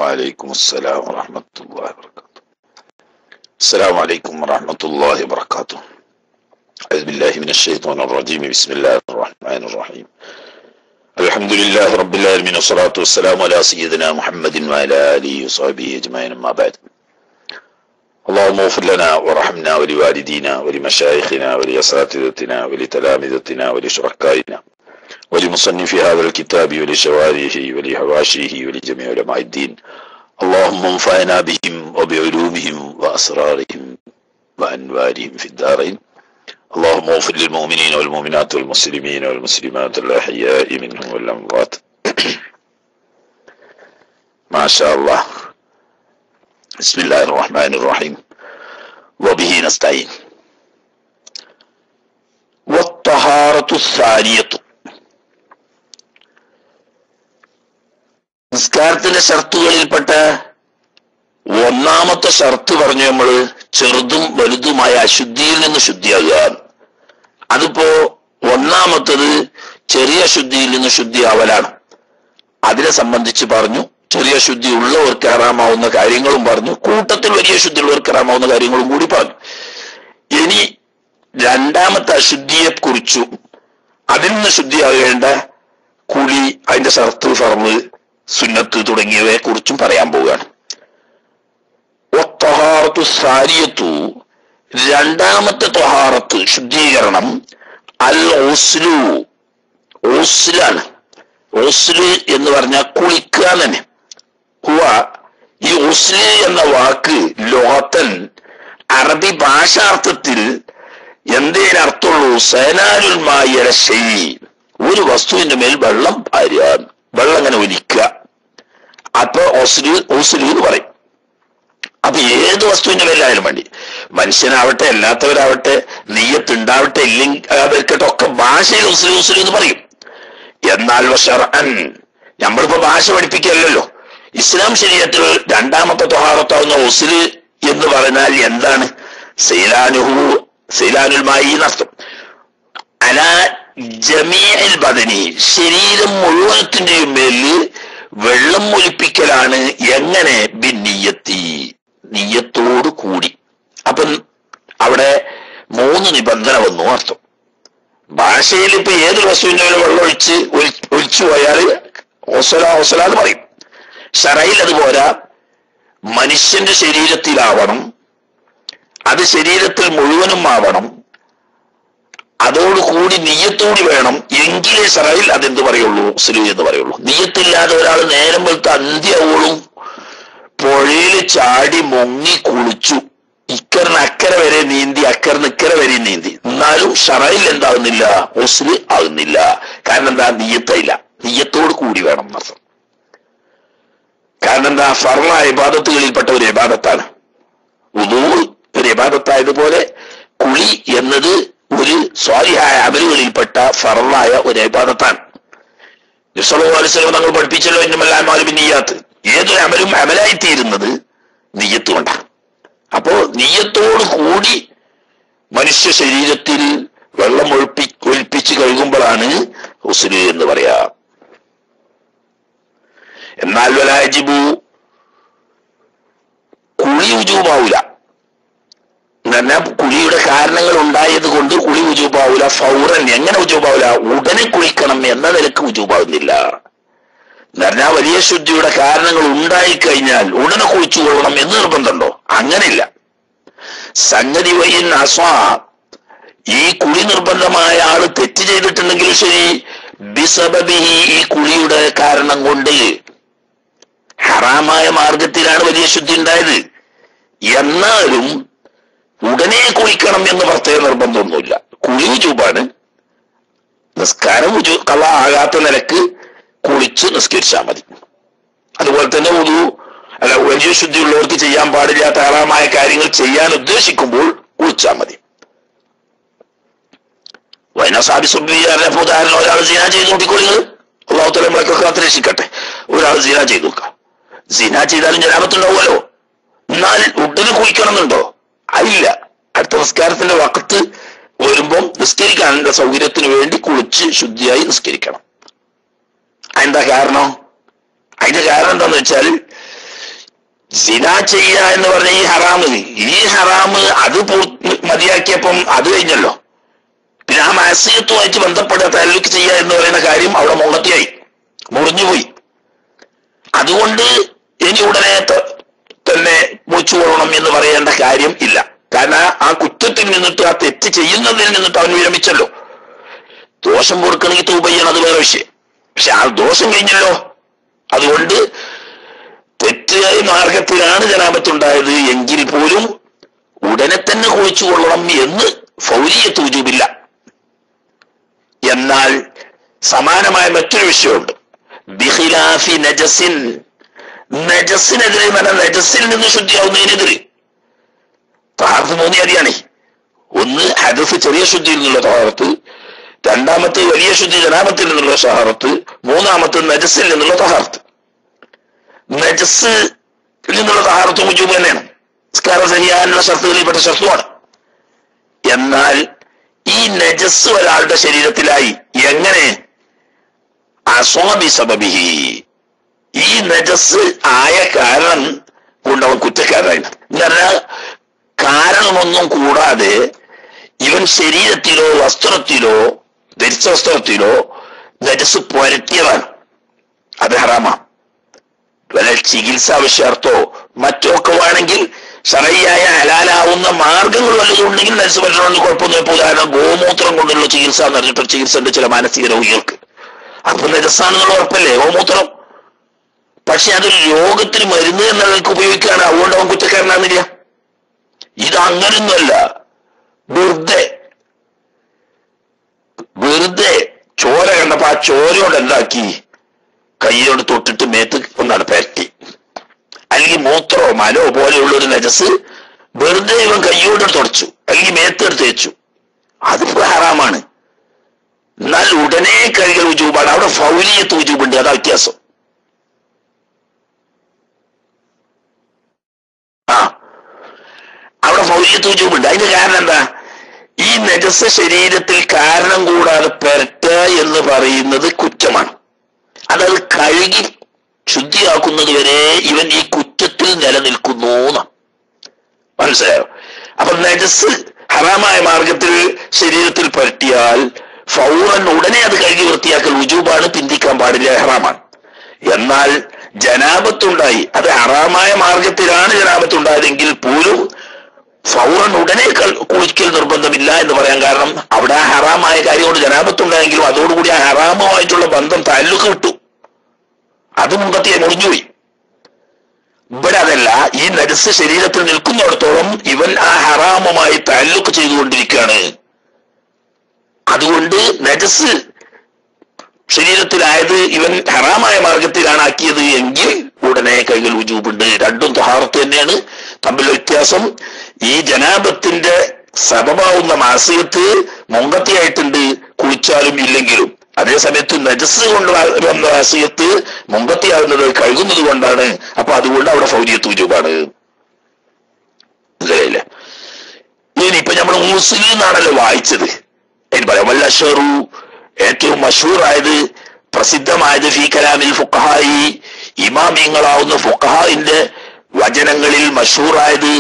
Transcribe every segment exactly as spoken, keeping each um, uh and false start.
وعليكم السلام ورحمة الله وبركاته. السلام عليكم ورحمة الله وبركاته. أعوذ بالله من الشيطان الرجيم. بسم الله الرحمن الرحيم. الحمد لله رب العالمين والصلاة والسلام على سيدنا محمد وعلى آله وصحبه أجمعين. أما بعد. اللهم اغفر لنا وارحمنا ولوالدينا ولمشايخنا ولأساتذتنا ولتلامذتنا ولشركائنا ولمصنف هذا الكتاب ولشوارحه ولحواشيه ولجميع علماء الدين. اللهم انفعنا بهم وبعلومهم وأسرارهم وأنوارهم في الدارين. اللهم اغفر للمؤمنين والمؤمنات والمسلمين والمسلمات الأحياء منهم والأموات. ما شاء الله. بسم الله الرحمن الرحيم. وبه نستعين. والطهارة الثانية. നിസ്കാരത്തിന്റെ ഷർത്തുകളിൽപ്പെട്ട ഒന്നാമത്തെ ഷർത്ത് പറഞ്ഞു നമ്മള് ചെറുതും വലുതുമായ അശുദ്ധിയിൽ നിന്ന് ശുദ്ധിയാകുക. അതിപ്പോ ഒന്നാമത്തത് ചെറിയ ശുദ്ധിയിൽ നിന്ന് ശുദ്ധിയാവലാണ്. അതിനെ സംബന്ധിച്ച് പറഞ്ഞു. ചെറിയ ശുദ്ധി ഉള്ളവർക്ക് ഹറാമാവുന്ന കാര്യങ്ങളും പറഞ്ഞു, കൂട്ടത്തിൽ വലിയ ശുദ്ധി ഉള്ളവർക്ക് ഹറാമാവുന്ന കാര്യങ്ങളും കൂടി പറഞ്ഞു. ഇനി രണ്ടാമത്തെ അശുദ്ധിയെ കുറിച്ചും അതിൽ നിന്ന് ശുദ്ധിയാകേണ്ട കുളി, അതിന്റെ ഷർത്ത്, ഫർള്, സുന്നത്ത് തുടങ്ങിയവയെ കുറിച്ചും പറയാൻ പോവുകയാണ്. ത്വഹാറത്തു സാരിയത്തു, രണ്ടാമത്തെ ത്വഹാറത്ത് ശുദ്ധീകരണം, അൽ ഓസ്ലു, ഓസ്ലാണ്. ഓസ്ല് എന്ന് പറഞ്ഞാൽ കുളിക്കുക തന്നെ. ഹുവ, ഈ ഓസ്ല് എന്ന വാക്ക് ലോഹത്തൻ അറബി ഭാഷാർത്ഥത്തിൽ എന്തേനർത്ഥമുള്ളൂ? സേനാലുൽമായ ശൈ, ഒരു വസ്തുവിന്റെ മേൽ വെള്ളം പാരുക, വെള്ളം അങ്ങനെ ഒലിക്കുക. അപ്പൊ ഓസ്ലി ഓസ്ലി എന്ന് പറയും. അപ്പൊ ഏത് വസ്തുവിന്റെ മേലായാലും വേണ്ടി, മനുഷ്യനാവട്ടെ അല്ലാത്തവരാവട്ടെ, നെയ്യത്തുണ്ടാവട്ടെ ഇല്ലെങ്കിൽ അവർക്കട്ടെ, ഒക്കെ ഭാഷയിൽ ഓസ്ലി ഓസ്ലി എന്ന് പറയും. എന്നാൽ ഷർഅൻ, നമ്മളിപ്പോ ഭാഷ പഠിപ്പിക്കല്ലോ. ഇസ്ലാം ശരീഅത്തിൽ രണ്ടാമത്തെ ത്വഹാറത്താവുന്ന ഓസ്ലി എന്ന് പറഞ്ഞാൽ എന്താണ്? സൈലാനുഹു, സൈലാനുൽ മായി എന്നർത്ഥം. അലാ ജമീഅൽ ബദനി, ശരീരം മുഴുവനത്തിന്റെയും മേലിൽ വെള്ളം ഒലിപ്പിക്കലാണ്. എങ്ങനെ? ബിന്നിയത്തി, നിയ്യത്തോട് കൂടി. അപ്പം അവിടെ മൂന്ന് നിബന്ധന വന്നു അർത്ഥം. ഭാഷയിൽ ഇപ്പൊ ഏതൊരു വസ്തുവിന്റെ മേലെ വെള്ളം ഒഴിച്ച് ഒഴിച്ചു പോയാൽ ഓസല ഓസല എന്ന് പറയും. ശറയിൽ അതുപോരാ, മനുഷ്യന്റെ ശരീരത്തിലാവണം, അത് ശരീരത്തിൽ മുഴുവനും ആവണം, അതോടുകൂടി നിയ്യത്തോടി വേണം. എങ്കിലേ ശറയിൽ അതെന്ത് പറയുള്ളൂ? ഉസ്ലു എന്ന് പറയുള്ളൂ. നിയ്യത്തില്ലാതെ ഒരാൾ നേരം വെളുത്ത അന്ത്യവോളും പുഴയിൽ ചാടി മുങ്ങി കുളിച്ചു, ഇക്കറിന് അക്കരെ വരെ നീന്തി, അക്കറിന് ഇക്കരെ വരെ നീന്തി, എന്നാലും ഷറയിൽ എന്താകുന്നില്ല? ഉസ്ലു ആകുന്നില്ല. കാരണം എന്താ? നിയ്യത്തില്ല, നിയ്യത്തോട് കൂടി വേണം എന്നർത്ഥം. കാരണം എന്താ? ഫർളായ ഇബാദത്തുകളിൽപ്പെട്ട ഒരു ഇബാദത്താണ്. വുദൂ ഒരു ഇബാദത്തായതുപോലെ കുളി എന്നത് ഒരു സ്വാലിഹായ അമലുകളിൽപ്പെട്ട ഫർളായ ഒരു ഇബാദത്താണ്. നബി സല്ലല്ലാഹു അലൈഹി വസല്ലം തങ്ങൾ പഠിപ്പിച്ചല്ലോ, ഇന്നമൽ അഅ്മാലു ബിന്നിയ്യാത്ത്, ഏതൊരു അമലും അമലായി തീരുന്നത് നിയ്യത്ത് കൊണ്ടാണ്. അപ്പോ നിയ്യത്തോട് കൂടി മനുഷ്യ ശരീരത്തിൽ വെള്ളം ഒഴിപ്പി ഒഴിപ്പിച്ച് കഴുകുമ്പോഴാണ് ഉസ്ലു എന്ന് പറയാ. എന്നാൽ വലാജിബു, കുളി ഉജൂബാവൂല. എന്നാൽ കുളിയുടെ കാരണങ്ങൾ ഉണ്ടായത് കൊണ്ട് കുളി ഉജൂബാവൂല. ഫൗറൻ, എങ്ങനെ ഉജൂബാവൂല? ഉടനെ കുളിക്കണം എന്ന നിലക്ക് ഉജൂബാവുന്നില്ല. എന്ന് പറഞ്ഞാൽ വലിയ ശുദ്ധിയുടെ കാരണങ്ങൾ ഉണ്ടായിക്കഴിഞ്ഞാൽ ഉടനെ കുളിച്ചു കൊള്ളണം എന്ന് നിർബന്ധമുണ്ടോ? അങ്ങനെയില്ല. സംഗതി വയ്യൻ അസ്വാ, ഈ കുളി നിർബന്ധമായ ആള് തെറ്റ് ചെയ്തിട്ടുണ്ടെങ്കിലും ശരി, ബിസബബിഹി, ഈ കുളിയുടെ കാരണം കൊണ്ട് ഹറാമായ മാർഗത്തിലാണ് വലിയ ശുദ്ധി ഉണ്ടായത്, എന്നാലും ഉടനെ കുളിക്കണം എന്ന് പ്രത്യേക നിർബന്ധമൊന്നുമില്ല. കുളി ഉജൂബാണ്. നിസ്കാരം ഉജൂ കള ആകാത്ത നിലക്ക് കുളിച്ച് നിസ്കരിച്ചാൽ മതി. അതുപോലെ തന്നെ വുദൂ അല്ല, വലിയ ശുദ്ധിയുള്ളവർക്ക് ചെയ്യാൻ പാടില്ലാത്ത ഹറാമായ കാര്യങ്ങൾ ചെയ്യാൻ ഉദ്ദേശിക്കുമ്പോൾ കുളിച്ചാൽ മതി. വൈനസാബി സുബിയാറിനെ ഉദാഹരണം, ഒരാൾ സിന ചെയ്ത് നോക്കിക്കൊള്ളുന്നത്, അള്ളാഹു തആല നമ്മളൊക്കെ കാത്തിരക്ഷിക്കട്ടെ. ഒരാൾ സിന ചെയ്ത് നോക്കാം, സിന ചെയ്താലും ജനാബത്തുണ്ടാവുമല്ലോ, എന്നാൽ ഉടനെ കുളിക്കണം എന്നുണ്ടോ? ഇല്ല. അടുത്ത നിസ്കാരത്തിന്റെ വഖത്ത് വരുമ്പം നിസ്കരിക്കാനുള്ള സൗകര്യത്തിന് വേണ്ടി കുളിച്ച് ശുദ്ധിയായി നിസ്കരിക്കണം. അതിന്റെ കാരണം അതിന്റെ കാരണം എന്താന്ന് വെച്ചാൽ സിന ചെയ്യുക എന്ന് പറഞ്ഞ ഈ ഹറാമ് ഈ ഹറാമ് അത് മതിയാക്കിയപ്പം അത് കഴിഞ്ഞല്ലോ. പിന്നെ ആ മാസിയത്തുമായിട്ട് ബന്ധപ്പെട്ട തല്ലുക്ക് ചെയ്യുക എന്ന് പറയുന്ന കാര്യം അവിടെ മുളത്തിയായി മുറിഞ്ഞുപോയി. അതുകൊണ്ട് ഇനി ഉടനെ തന്നെ മുറിച്ചുകൊള്ളണം എന്ന് പറയേണ്ട കാര്യം ഇല്ല. കാരണം ആ കുറ്റത്തിൽ നിന്നിട്ട് ആ തെറ്റ് ചെയ്യുന്നതിൽ നിന്നിട്ട് അവൻ വിരമിച്ചല്ലോ. ദോഷം പൊറുക്കണമെങ്കിൽ തൗബ ചെയ്യണം, അത് വേറെ വിഷയം. പക്ഷെ ആ ദോഷം കഴിഞ്ഞല്ലോ. അതുകൊണ്ട് തെറ്റായ മാർഗത്തിലാണ് ജനാബത്തുണ്ടായത് എങ്കിൽ പോലും ഉടനെ തന്നെ കുളിച്ചുകൊള്ളണം എന്ന് ഫൗരിയത്ത് വുജൂബില്ല. എന്നാൽ സമാനമായ മറ്റൊരു വിഷയമുണ്ട്. ബിഖിലാഫി നജസിൻ, നജസിനെതിരെ നല്ല നജസിൽ നിന്ന് ശുദ്ധിയാവുന്നതിനെതിരെ തഹാറത്ത് മൂന്ന് അരിയാണ്. ഒന്ന് ഹദസ് ചെറിയ ശുദ്ധിയിൽ നിന്നുള്ള തഹാറത്ത്, രണ്ടാമത്തെ വലിയ ശുദ്ധി ജനാബത്തിൽ നിന്നുള്ള തഹാറത്ത്, മൂന്നാമത്തെ നജസിൽ നിന്നുള്ള തഹാറത്ത്. നജസ് നിന്നുള്ള തഹാറത്ത് വുജൂബ് തന്നെയാണ്, നിസ്കാരം സഹിയാനുള്ള ഷർത്തുകളിൽപ്പെട്ട ഷർത്തുമാണ്. എന്നാൽ ഈ നജസ് ഒരാളുടെ ശരീരത്തിലായി എങ്ങനെ? അസ്വാബി സബബിഹി, ഈ നജസ് ആയ കാരണം കൊണ്ട് അവൻ കുറ്റക്കാരനായി. എന്ന് പറഞ്ഞാൽ കാരണമൊന്നും കൂടാതെ ഇവൻ ശരീരത്തിലോ വസ്ത്രത്തിലോ ധരിച്ച വസ്ത്രത്തിലോ നജസ് പുരട്ടിയതാണ്. അത് ഹറാമാണ്. വല്ല ചികിത്സാ വിഷയാർത്ഥോ മറ്റോ ഒക്കെ വേണമെങ്കിൽ ശറയ്യായ ഹലാലാവുന്ന മാർഗങ്ങൾ വല്ലതും ഉണ്ടെങ്കിൽ നജസ് പറ്റണമെന്ന് കുഴപ്പമൊന്നും. ഉദാഹരണം ഗോമൂത്രം കൊണ്ടുള്ള ചികിത്സ എന്ന് പറഞ്ഞിട്ട് ചികിത്സ ഉണ്ട് ചില മാനസിക രോഗികൾക്ക്. അപ്പൊ നജസാണെന്നുള്ള ഉറപ്പല്ലേ ഗോമൂത്രം. പക്ഷെ അതൊരു രോഗത്തിന് മരുന്ന് എന്നതൊക്കെ ഉപയോഗിക്കുകയാണ്. അതുകൊണ്ട് അവൻ കുറ്റക്കാരനാകുന്നില്ല. ഇത് അങ്ങനൊന്നുമല്ല. വെറുതെ വെറുതെ ചോര കണ്ടപ്പോ ആ ചോരയോട് എന്താക്കി കൈയോട് തൊട്ടിട്ട് മേത്ത് ഒന്നാണ് പരട്ടി. അല്ലെങ്കിൽ മൂത്രോ മലോ പോലെയുള്ള ഒരു നജസ് വെറുതെ ഇവൻ കൈയോട് തുടച്ചു അല്ലെങ്കിൽ മേത്തെടുത്ത് വെച്ചു. അതിപ്പോ ഹറാമാണ്. എന്നാൽ ഉടനെ കഴുകൽ വുജൂബാണ്. അവിടെ ഫൗലിയത്ത് വുജൂബുണ്ട്. അതാ വ്യത്യാസം. ആ അവിടെ ഫൗലിയത്ത് വുജൂബുണ്ട്. അതിന്റെ കാരണം എന്താ? ഈ നജസ് ശരീരത്തിൽ കാരണം കൂടാതെ പെരട്ട എന്ന് പറയുന്നത് കുറ്റമാണ്. അതത് കഴുകി ശുദ്ധിയാക്കുന്നത് വരെ ഇവൻ ഈ കുറ്റത്തിൽ നിലനിൽക്കുന്നു. മനസ്സിലായോ? അപ്പൊ നജസ് ഹറാമായ മാർഗത്തിൽ ശരീരത്തിൽ പരട്ടിയാൽ ഫൗറൻ ഉടനെ അത് കഴുകി വൃത്തിയാക്കൽ വുജൂബാണ്, പിന്തിക്കാൻ പാടില്ല, ഹറാമാണ്. എന്നാൽ ജനാബത്തുണ്ടായി, അത് ഹറാമായ മാർഗത്തിലാണ് ജനാബത്തുണ്ടായതെങ്കിൽ പോലും ഫൗറൻ ഉടനെ കുളിക്കൽ നിർബന്ധമില്ല എന്ന് പറയാൻ കാരണം അവിടെ ആ ഹറാമായ കാര്യം കൊണ്ട് ജനാബത്തുണ്ടായെങ്കിലും അതോടുകൂടി ആ ഹറാമുമായിട്ടുള്ള ബന്ധം താലൂക്ക് വിട്ടു. അത് മുമ്പത്തെ മുറിഞ്ഞുപോയി. ഇവിടെ അതല്ല. ഈ നജസ് ശരീരത്തിൽ നിൽക്കുന്നിടത്തോളം ഇവൻ ആ ഹറാമുമായി താലൂക്ക് ചെയ്തുകൊണ്ടിരിക്കുകയാണ്. അതുകൊണ്ട് നജസ് ശരീരത്തിലായത് ഇവൻ ഹറാമായ മാർഗത്തിലാണ് ആക്കിയത് എങ്കിൽ ഉടനെ കൈകൾ വുജൂബുണ്ട്. രണ്ടും തഹാറത്ത് തന്നെയാണ്. തമ്മിൽ വ്യത്യാസം ഈ ജനാബത്തിന്റെ സബബാവുന്ന മാസിയത്ത് മുമ്പത്തിയായിട്ടുണ്ട്, കുളിച്ചാലും ഇല്ലെങ്കിലും. അതേസമയത്ത് നജസ് കൊണ്ട് വന്ന മാസിയത്ത് മുമ്പത്തിയാവുന്നത് കഴുകുന്നത് കൊണ്ടാണ്. അപ്പൊ അതുകൊണ്ട് അവിടെ ഫൗലിയത്ത് വുജൂബാണ്. മനസ്സിലായില്ല? ഇനിയിപ്പൊ നമ്മൾ മുസ്ലിം എന്നാണല്ലോ വായിച്ചത്. അതിന് പറയാം വല്ലഷറു, ഏറ്റവും മഷൂറായത് പ്രസിദ്ധമായത് ഫീ കലാമിൽ ഫുഖഹായി, ഇമാമിങ്ങളാവുന്ന ഫുഖഹായിന്റെ വചനങ്ങളിൽ മഷൂറായത്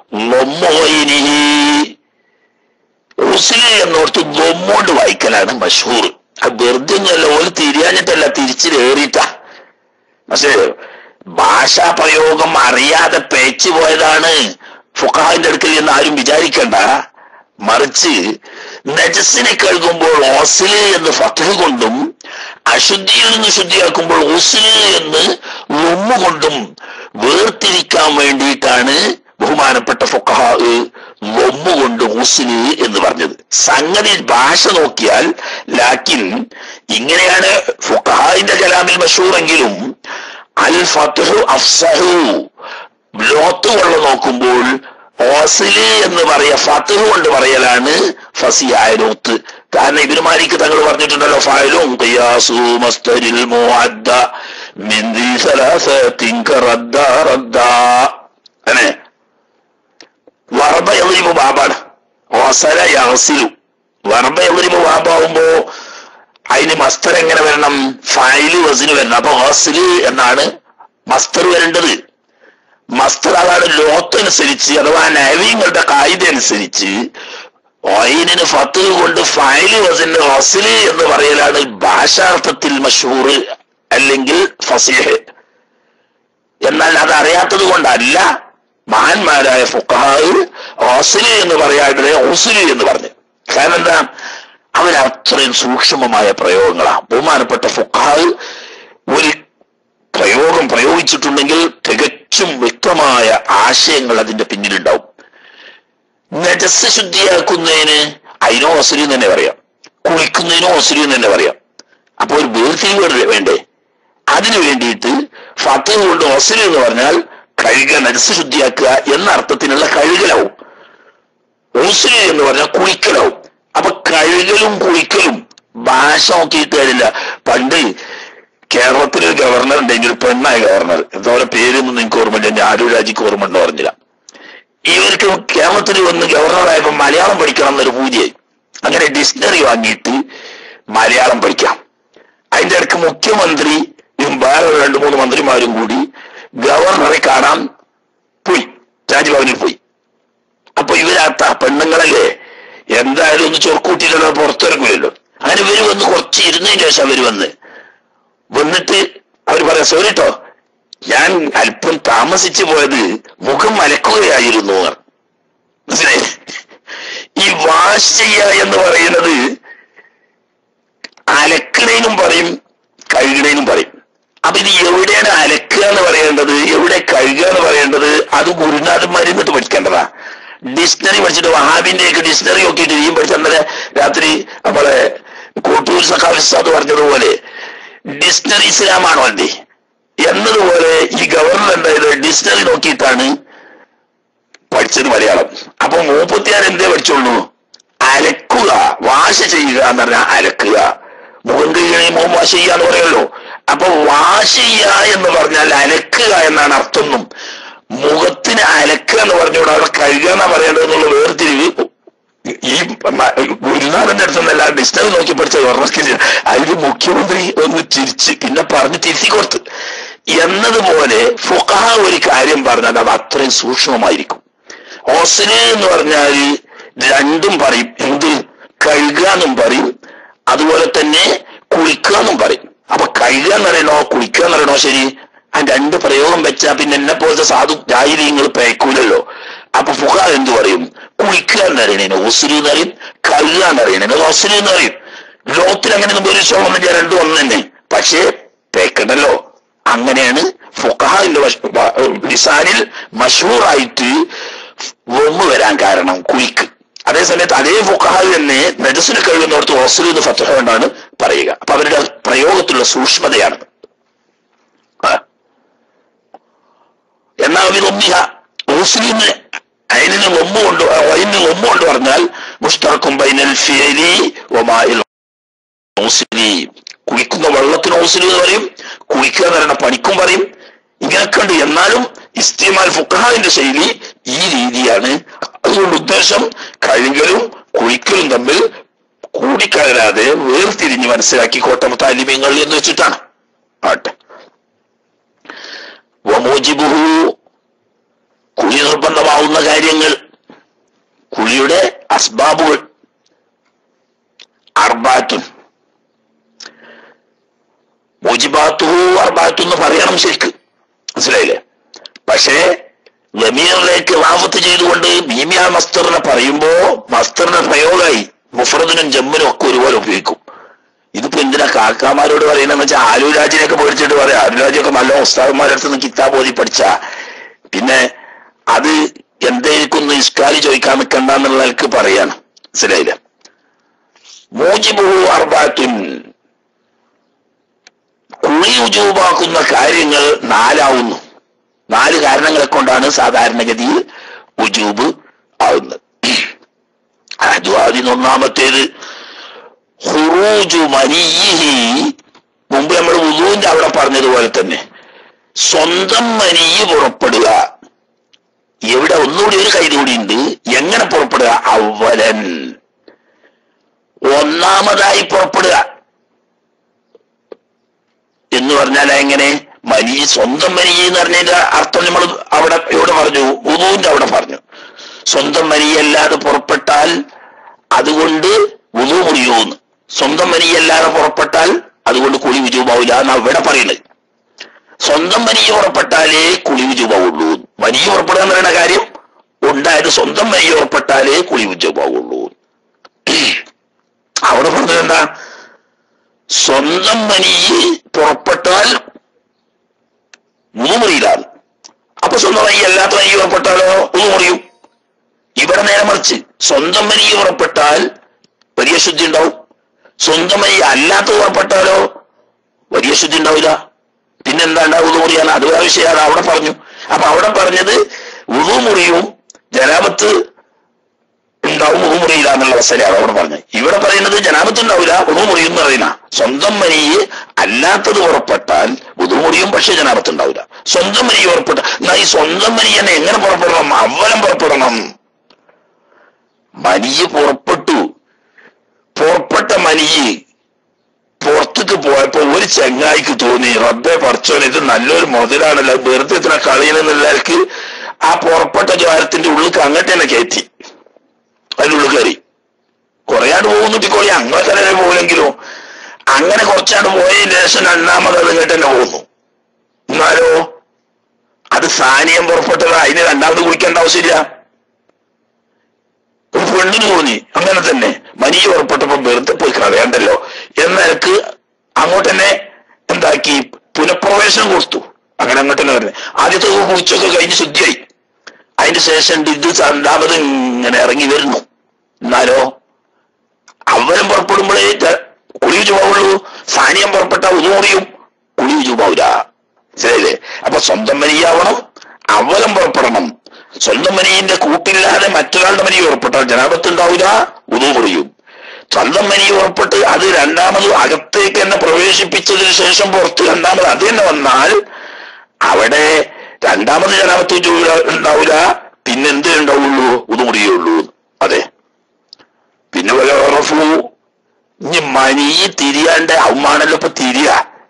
ഉസ്ലി എന്നോർത്ത് ദൊമ്മോണ്ട് വായിക്കലാണ് മഷൂർ. അത് വെറുതെ ഒന്നുമല്ല, ഓല് തിരിയാഞ്ഞിട്ടല്ല, തിരിച്ചിലേറിയിട്ടാ. പക്ഷേ ഭാഷാ പ്രയോഗം അറിയാതെ പേച്ചു പോയതാണ് ഫുഖഹായിന്റെ അടുക്കൽ എന്ന് ആരും വിചാരിക്കണ്ട. മറിച്ച് നജസിനെ കഴുകുമ്പോൾ ഓസില് എന്ന് ഫത്ഹ് കൊണ്ടും അശുദ്ധിയിൽ നിന്ന് ശുദ്ധിയാക്കുമ്പോൾ ഉസ്ല് എന്ന് ളുമ്മ് കൊണ്ടും വേർതിരിക്കാൻ വേണ്ടിയിട്ടാണ് ബഹുമാനപ്പെട്ട ഫുഖഹാ ളുമ്മ് കൊണ്ട് ഉസ്ല് എന്ന് പറഞ്ഞത്. സംഗതി ഭാഷ നോക്കിയാൽ ലാക്കിൻ ഇങ്ങനെയാണ് ഫുഖഹായിന്റെ കലാമിൽ മഷൂറെങ്കിലും അൽ ഫത്ഹു അഫ്സഹു, ലോത്ത് കൊള്ള നോക്കുമ്പോൾ ഓസില് എന്ന് പറയാ ഫത്ഹ് കൊണ്ട് പറയലാണ് ഫസിയായ ലോത്ത്. കാരണം ഇബ്നു മാലിക് തങ്ങൾ പറഞ്ഞിട്ടുണ്ടല്ലോ, ഫഅലും ഖിയാസു മസ്തരിൽ മുഅദ്ദ മിൻ ദി സലാസത്തിൻ കറദ്ദ റദ്ദ. അല്ലേ? വറബ യളിബു ബാബാണ്, ഓസല യഗ്സിലു. വറബ യളിബു ബാബാവുമ്പോ അതിന് മസ്തർ എങ്ങനെ വരണം? ഫഅയില് വസ്ന് വരണം. അപ്പൊ ഓസില് എന്നാണ് മസ്തർ വരേണ്ടത്. മസ്തർ അതാണ് ലോത്തനുസരിച്ച് അഥവാ നവീങ്ങളുടെ കായിക അനുസരിച്ച് ഒയിനിന് ഫത്ത് കൊണ്ട് ഫൈല് വസിന് വസില് എന്ന് പറയലാണ് ഭാഷാർത്ഥത്തിൽ മഷൂർ അല്ലെങ്കിൽ ഫസീഹ്. എന്നാൽ അത് അറിയാത്തത് കൊണ്ടല്ല മഹാന്മാരായ ഫുഖഹാവ് വസില് എന്ന് പറയാതെ ഉസ്ലി എന്ന് പറഞ്ഞു. കാരണം എന്താ, അവരത്രയും സൂക്ഷ്മമായ പ്രയോഗങ്ങളാണ്. ബഹുമാനപ്പെട്ട ഫുഖഹാവ് ഒരു പ്രയോഗം പ്രയോഗിച്ചിട്ടുണ്ടെങ്കിൽ തികച്ചും വ്യക്തമായ ആശയങ്ങൾ അതിന്റെ പിന്നിലുണ്ടാവും. നജസ് ശുദ്ധിയാക്കുന്നതിന് അതിനോ വസ്ലി എന്ന് തന്നെ പറയാം, കുളിക്കുന്നതിനോ വസ്ലി എന്ന് തന്നെ പറയാം. അപ്പൊ ഒരു വേർതിരിവ് വേണ്ടേ? അതിനു വേണ്ടിയിട്ട് ഫത്ത് കൊണ്ട് വസ്ലി എന്ന് പറഞ്ഞാൽ കഴുകുക, നജസ് ശുദ്ധിയാക്കുക എന്ന അർത്ഥത്തിനുള്ള കഴുകലാവും. വസ്ലി എന്ന് പറഞ്ഞാൽ കുളിക്കലാവും. അപ്പൊ കഴുകലും കുളിക്കലും ഭാഷ നോക്കിയിട്ട് കാര്യമില്ല. പണ്ട് കേരളത്തിലൊരു ഗവർണർ ഉണ്ടെങ്കിൽ, ഒരു പെണ്ണായ ഗവർണർ, എന്തോരം പേരൊന്നും നിങ്ങൾക്ക് ഓർമ്മയില്ല, ഞാൻ ആരോ രാജിക്ക് ഓർമ്മ ഉണ്ടോ പറഞ്ഞില്ല. ഇവർക്ക് കേരളത്തിൽ വന്ന് ഗവർണറായപ്പോ മലയാളം പഠിക്കണം എന്നൊരു പൂജയായി. അങ്ങനെ ഡിക്ഷണറി വാങ്ങിയിട്ട് മലയാളം പഠിക്കാം. അതിന്റെ ഇടയ്ക്ക് മുഖ്യമന്ത്രിയും വേറെ രണ്ടു മൂന്ന് മന്ത്രിമാരും കൂടി ഗവർണറെ കാണാൻ പോയി, രാജ്ഭവനിൽ പോയി. അപ്പൊ ഇവരാത്ത പെണ്ണുങ്ങളല്ലേ, എന്തായാലും ഒന്ന് ചൊർക്കൂട്ടിയില്ലല്ലോ, പുറത്തിറങ്ങില്ലല്ലോ. അങ്ങനെ ഇവര് വന്ന് കുറച്ച് ഇരുന്നതിന് ശേഷം അവര് വന്ന് വന്നിട്ട് അവർ പറയാം, സോറി കേട്ടോ, ഞാൻ അല്പം താമസിച്ചു പോയത് മുഖം അലക്കുകയായിരുന്നു. മനസ്സിലായി? ഈ വാഷ് ചെയ്യുക എന്ന് പറയുന്നത് അലക്കണേനും പറയും കഴുകണേനും പറയും. അപ്പൊ ഇത് എവിടെയാണ് അലക്കുക എന്ന് പറയേണ്ടത്, എവിടെ കഴുകുക എന്ന് പറയേണ്ടത്, അത് ഗുരുനാഥന്മാരിൽ നിന്നിട്ട് പഠിക്കേണ്ടതാ. ഡിക്ഷണറി പഠിച്ചിട്ട് വഹാബിന്റെ ഒക്കെ ഡിക്ഷണറി നോക്കിയിട്ട് ഈ പഠിച്ച അന്നേരം രാത്രി നമ്മളെ കോട്ടൂർ സഖാഫിസാദ് പറഞ്ഞതുപോലെ ഡിക്ഷണറി ഇസ്ലാമാണോ അല്ലേ എന്നതുപോലെ ഈ ഗവർണർ എന്തായത് ഡിക്ഷണറി നോക്കിയിട്ടാണ് പഠിച്ചത് മലയാളം. അപ്പൊ മൂപ്പത്തിയാർ എന്തേ പഠിച്ചോളൂ, അലക്കുക, വാശ ചെയ്യുക എന്ന് പറഞ്ഞാൽ അലക്കുക. മുഖം കഴുകണേ മുഖം വാശ ചെയ്യുക എന്ന് പറയുമല്ലോ. അപ്പൊ വാശ ചെയ്യുക എന്ന് പറഞ്ഞാൽ അലക്കുക എന്നാണ് അർത്ഥമൊന്നും. മുഖത്തിന് അലക്കുക എന്ന് പറഞ്ഞുകൊണ്ട് അവിടെ കഴുകുക എന്നാ പറയേണ്ടതെന്നുള്ള വേർതിരിവ് ഈ ഗുരുനാഥന്റെ അടുത്തുനിന്നല്ല ഡിക്ഷണറി നോക്കി പഠിച്ച ഗവർണർക്കില്ല. അതിന് മുഖ്യമന്ത്രി ഒന്ന് തിരിച്ച് പിന്നെ പറഞ്ഞ് തിരുത്തി കൊടുത്ത് എന്നതുപോലെ ഫുഖഹ ഒരു കാര്യം പറഞ്ഞാൽ അത് അത്രയും സൂക്ഷ്മമായിരിക്കും. ഓസ്ന് എന്ന് പറഞ്ഞാൽ രണ്ടും പറയും, എന്ത് കഴുകുക എന്നും പറയും, അതുപോലെ തന്നെ കുളിക്കുക എന്നും പറയും. അപ്പൊ കഴുകുക എന്ന് പറയണോ കുളിക്കുക എന്ന് പറയണോ ശരി, ആ രണ്ട് പ്രയോഗം വെച്ചാൽ പിന്നെ എന്നെ പോലത്തെ സാധു ജാഹിലീങ്ങൾ പേക്കൂലല്ലോ. അപ്പൊ ഫുഖഹ എന്ത് പറയും, കുളിക്കുക എന്ന് അറിയണേന് ഓസ്ലി എന്ന് പറയും, കഴുകുക എന്ന് അറിയണേന് ഓസ്ലി എന്ന് പറയും. ലോകത്തിൽ അങ്ങനെ ഒരു ചോദിച്ചാൽ രണ്ടും ഒന്ന് തന്നെ, പക്ഷേ പേക്കണ്ടല്ലോ. അങ്ങനെയാണ് ഫുഖഹാന്റെ ലിസാനിൽ മഷൂറായിട്ട് വമ്മ് വരാൻ കാരണം കുളിക്ക്. അതേസമയത്ത് അതേ ഫുഖഹ തന്നെ നജസിനെ കഴുകുന്നോടത്ത് ഓസ്ലി എന്ന് ഫത്ഹ കൊണ്ടാണ് പറയുക. അപ്പൊ അവരുടെ പ്രയോഗത്തിലുള്ള സൂക്ഷ്മതയാണ്. എന്നാൽ വിലൊന്നിഹ ഓസ്ലിന്ന് അതിന് ലൊമ്മ കൊണ്ട് അതിന് ലൊമ്മ കൊണ്ട് പറഞ്ഞാൽ മുസ്തഖും ബൈനൽ ഫിഅലി വമാഇൽ ഓസ്ലി. കുളിക്കുന്ന വെള്ളത്തിന് ഓസ്ലി എന്ന് പറയും, കുളിക്കുക എന്ന് പറയുന്ന പണിക്കും പറയും. ഇങ്ങനൊക്കെ ഉണ്ട്. എന്നാലും ഇസ്തിമാൽ ഫുഖഹാന്റെ ശൈലി ഈ രീതിയാണ്. അതുകൊണ്ട് ഉദ്ദേശം കഴുകലും കുളിക്കലും തമ്മിൽ കൂടിക്കലരാതെ വേർതിരിഞ്ഞ് മനസ്സിലാക്കി കോട്ടം താലിമ്യങ്ങൾ എന്ന് വെച്ചിട്ടാണ്. ആട്ടെ, വമൂജിബുഹു കുളി നിർബന്ധമാവുന്ന കാര്യങ്ങൾ, കുളിയുടെ അസ്ബാബുകൾ അർബാത്തുൻ, മൂജിബാത്തുഹു അർബാത്തു എന്ന് പറയണം ശരിക്ക്, മനസ്സിലായില്ലേ? പക്ഷേ ലമീറിലേക്ക് റാഫത്ത് ചെയ്തുകൊണ്ട് മീമിയ മസ്തറിനെ പറയുമ്പോ മസ്തറിന്റെ പ്രയോഗമായി മുഫ്രദിനും ജമ്മിനും ഒക്കെ ഒരുപോലെ ഉപയോഗിക്കും. ഇതിപ്പോ എന്തിനാ കാക്കാമാരോട് പറയുന്നതെന്ന് വെച്ചാൽ ആലുരാജിനെയൊക്കെ പഠിച്ചിട്ട് പറയാം. ആലുരാജിയൊക്കെ നല്ല ഉസ്താദന്മാരുടെ അടുത്ത് നിന്ന് കിതാബ് ഓതി പഠിച്ച പിന്നെ അത് എന്തായിരിക്കും ഇസ്കാലി ചോദിക്കാൻ നിൽക്കണ്ട എന്നുള്ള നിലക്ക് പറയാണ്. മനസ്സിലായില്ല? മൂജിബുഹു അർബാത്തുൻ, കുളി ഉജൂബാക്കുന്ന കാര്യങ്ങൾ നാലാവുന്നു. നാല് കാരണങ്ങളെ കൊണ്ടാണ് സാധാരണഗതിയിൽ ഉജൂബ് ആവുന്നത്. ആദ്യം ഒന്നാമത്തേത് ഖുറൂജു മനിയിഹി, മുമ്പ് നമ്മൾ വുളൂന്റെ അവിടെ പറഞ്ഞതുപോലെ തന്നെ സ്വന്തം മനിയ് പുറപ്പെടുക. എവിടെ ഒന്നുകൂടി ഒരു കൈ കൂടി ഉണ്ട്, എങ്ങനെ പുറപ്പെടുക? അവലൻ, ഒന്നാമതായി പുറപ്പെടുക എന്ന് പറഞ്ഞാൽ എങ്ങനെ? മനി സ്വന്തം മനി എന്ന് പറഞ്ഞതിന്റെ അർത്ഥം നമ്മൾ അവിടെ ഇവിടെ പറഞ്ഞു, വുദൂന്റെ അവിടെ പറഞ്ഞു. സ്വന്തം മനിയല്ലാതെ പുറപ്പെട്ടാൽ അതുകൊണ്ട് വുദൂ മുറിയൂന്ന്. സ്വന്തം മനിയല്ലാതെ പുറപ്പെട്ടാൽ അതുകൊണ്ട് കുളി വിജുവാവില്ല എന്നാ ഇവിടെ പറയുന്നത്. സ്വന്തം മനിയ പുറപ്പെട്ടാലേ കുളി വിജുവാവുള്ളൂ. മനിയ പുറപ്പെടുക എന്ന് പറയുന്ന കാര്യം ഉണ്ടായത് സ്വന്തം മനിയ പുറപ്പെട്ടാലേ കുളി വിജുവാവുള്ളൂ. അവിടെ പറഞ്ഞത് എന്താ? സ്വന്തം മനിയെ പുറപ്പെട്ടാൽ വുദൂ മുറിയിലാണ്. അപ്പൊ സ്വന്തം മനി അല്ലാത്ത മനിയ പുറപ്പെട്ടാലോ വുദൂ മുറിയും. ഇവിടെ നേരെ മറിച്ച് സ്വന്തം മനിയ പുറപ്പെട്ടാൽ വലിയ ശുദ്ധി ഉണ്ടാവും, സ്വന്തം മനി അല്ലാത്ത പുറപ്പെട്ടാലോ വലിയ ശുദ്ധി ഉണ്ടാവില്ല. പിന്നെന്താ ഉണ്ടാവും? വുദൂ മുറിയാണ്. അത് വേറെ വിഷയമാണ്, അവിടെ പറഞ്ഞു. അപ്പൊ അവിടെ പറഞ്ഞത് വുദൂ മുറിയും ജനാബത്ത് ഉണ്ടാവും, വുദൂ മുറിയില്ല എന്നുള്ള അവസ്ഥയാണ് അവിടെ പറഞ്ഞത്. ഇവിടെ പറയുന്നത് ജനാബത്ത് ഉണ്ടാവില്ല, വുദൂ മുറിയും എന്ന് പറയുന്ന. സ്വന്തം മനിയെ അല്ലാത്തത് പുറപ്പെട്ടാൽ വുദൂ മുറിയും, പക്ഷെ ജനാബത്ത് ഉണ്ടാവില്ല. സ്വന്തം മനിയെ പുറപ്പെട്ട എന്നാ ഈ സ്വന്തം മനി തന്നെ എങ്ങനെ പുറപ്പെടണം? അവലം പുറപ്പെടണം. മനിയെ പുറപ്പെട്ടു, പുറപ്പെട്ട മനിയെ പുറത്തേക്ക് പോയപ്പോ ഒരു ചങ്ങായിക്ക് തോന്നി, റബ്ബെ പടച്ചോൻ ഇത് നല്ലൊരു മുതലാണല്ലോ, വെറുതെ ഇത്ര കളിയെന്നുള്ളവർക്ക് ആ പുറപ്പെട്ട ദ്വാരത്തിന്റെ ഉള്ളിൽ അങ്ങോട്ട് തന്നെ കയറ്റി. അതിനുള്ളിൽ കയറി കുറയാണ്ട് പോകുന്നുട്ടിക്കോളി, അങ്ങനെ തന്നെ പോലെങ്കിലോ അങ്ങനെ കുറച്ചാണ്ട് പോയതിന് ശേഷം രണ്ടാമത് അത് ഇങ്ങോട്ട് തന്നെ പോകുന്നു. എന്നാലോ അത് സാനിയം പുറപ്പെട്ടത്, അതിന് രണ്ടാമത് കുളിക്കേണ്ട ആവശ്യമില്ല. ഒരു പെണ്ണിന് തോന്നി അങ്ങനെ തന്നെ മനിയെ പുറപ്പെട്ടപ്പോ വെറുതെ പോയി കളയണ്ടല്ലോ എന്നക്ക് അങ്ങോട്ട് തന്നെ എന്താക്കി പുനഃപ്രവേശനം കൊടുത്തു. അങ്ങനെ അങ്ങോട്ട് തന്നെ വരുന്നത്. ആദ്യത്തെ കുളിച്ചൊക്കെ കഴിഞ്ഞ് ശുദ്ധിയായി. അതിന് ശേഷം ഇത് രണ്ടാമത് ഇങ്ങനെ ഇറങ്ങി വരുന്നു. എന്നാലോ അവലം പുറപ്പെടുമ്പോഴേ കുളി ചുവാവുള്ളൂ. സാനിയം പുറപ്പെട്ട ഉദൂറിയും കുളി ചുവാവില്ല. ശരിയല്ലേ? അപ്പൊ സ്വന്തം മനിയാവണം, അവലം പുറപ്പെടണം. സ്വന്തം മനിയുടെ കൂട്ടില്ലാതെ മറ്റൊരാളുടെ മനി ഉറപ്പെട്ടാൽ ജനാബത്ത് ഉണ്ടാവില്ല, വുദൂ മുറിയും. സ്വന്തം മനി ഉറപ്പെട്ട് അത് രണ്ടാമത് അകത്തേക്ക് തന്നെ പ്രവേശിപ്പിച്ചതിന് ശേഷം പുറത്ത് രണ്ടാമത് അത് തന്നെ വന്നാൽ അവിടെ രണ്ടാമത് ജനാബത്ത് ഉണ്ടാവില്ല, പിന്നെ എന്ത് ഉണ്ടാവുള്ളൂ? വുദൂ മുറിയുള്ളൂ. അതെ. പിന്നെ ഉറഫു ഇനി മനി തിരിയാണ്ട് അവമാണല്ലോ ഇപ്പൊ തിരിയ.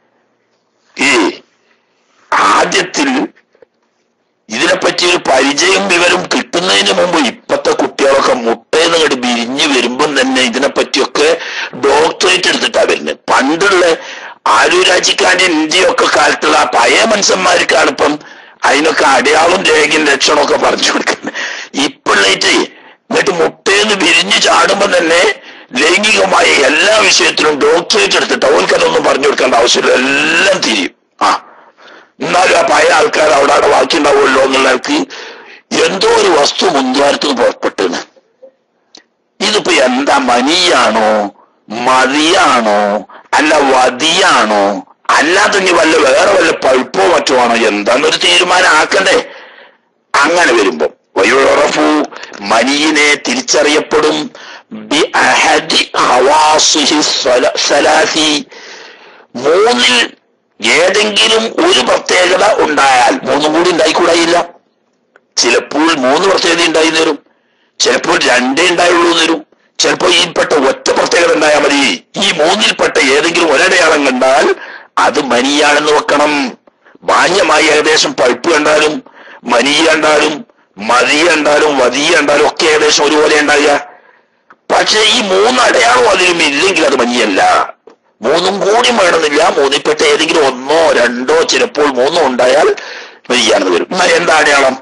ഈ ആദ്യത്തിൽ ഇതിനെപ്പറ്റി ഒരു പരിചയം വിവരം കിട്ടുന്നതിന് മുമ്പ് ഇപ്പത്തെ കുട്ടികളൊക്കെ മുട്ടയെന്ന് കണ്ട് വിരിഞ്ഞ് വരുമ്പം തന്നെ ഇതിനെപ്പറ്റിയൊക്കെ ഡോക്ടറേറ്റ് എടുത്തിട്ടാ വരുന്നത്. പണ്ടുള്ള ആലുരാജിക്കാന്റെ ഇന്ത്യയൊക്കെ കാലത്തുള്ള ആ പഴയ മനുഷ്യന്മാർക്കാണ് ഇപ്പം അതിനൊക്കെ അടയാളം രേഖയും ലക്ഷണമൊക്കെ പറഞ്ഞു കൊടുക്കുന്നത്. ഇപ്പോഴേറ്റ് എന്നിട്ട് മുട്ടയെന്ന് വിരിഞ്ഞ് ചാടുമ്പോ തന്നെ ലൈംഗികമായ എല്ലാ വിഷയത്തിലും ഡോക്ടറേറ്റ് എടുത്തിട്ട് അവർക്കതൊന്നും പറഞ്ഞു കൊടുക്കേണ്ട ആവശ്യമില്ല, എല്ലാം തിരിയും. ആ എന്നാലും ആ പഴയ ആൾക്കാർ അവിടെ അവിടെ ബാക്കി ഉണ്ടാവുമല്ലോ എന്നുള്ളവർക്ക് എന്തോ ഒരു വസ്തു മുൻദ്വാരത്തിന് പുറപ്പെട്ടാണ്. ഇതിപ്പോ എന്താ? മനിയാണോ, മതിയാണോ, അല്ല വതിയാണോ, അല്ലാത്ത ഇനി വല്ല വേറെ വല്ല പഴുപ്പോ മറ്റോ ആണോ, എന്താന്നൊരു തീരുമാനം ആക്കണ്ടേ? അങ്ങനെ വരുമ്പോ വയുറഫു മനിയിനെ തിരിച്ചറിയപ്പെടും ബി അഹദി ഖവാസിഹി സലാസി, മൂന്നിൽ ഏതെങ്കിലും ഒരു പ്രത്യേകത ഉണ്ടായാൽ. മൂന്നും കൂടി ഉണ്ടായിക്കൂടായില്ല. ചിലപ്പോൾ മൂന്ന് പ്രത്യേകത ഉണ്ടായി തരും, ചിലപ്പോൾ രണ്ടേ ഉണ്ടായുള്ളൂ തരും, ചിലപ്പോൾ ഈപ്പെട്ട ഒറ്റ പ്രത്യേകത ഉണ്ടായാൽ മതി. ഈ മൂന്നിൽപ്പെട്ട ഏതെങ്കിലും ഒരടയാളം കണ്ടാൽ അത് മനിയാണെന്ന് വെക്കണം. ബാഹ്യമായി ഏകദേശം പഴുപ്പ് കണ്ടാലും മനി കണ്ടാലും മതി കണ്ടാലും വതി കണ്ടാലും ഒക്കെ ഏകദേശം ഒരുപോലെ ഉണ്ടാകുക. പക്ഷെ ഈ മൂന്ന് അടയാളം അതിലും ഇല്ലെങ്കിൽ അത് മനിയല്ല. മൂന്നും കൂടി വേണമെന്നില്ല, മൂന്നിൽപ്പെട്ട ഏതെങ്കിലും ഒന്നോ രണ്ടോ ചിലപ്പോൾ മൂന്നോ ഉണ്ടായാൽ മനിയാണെന്ന് വരും. എന്നാൽ എന്താ അടയാളം?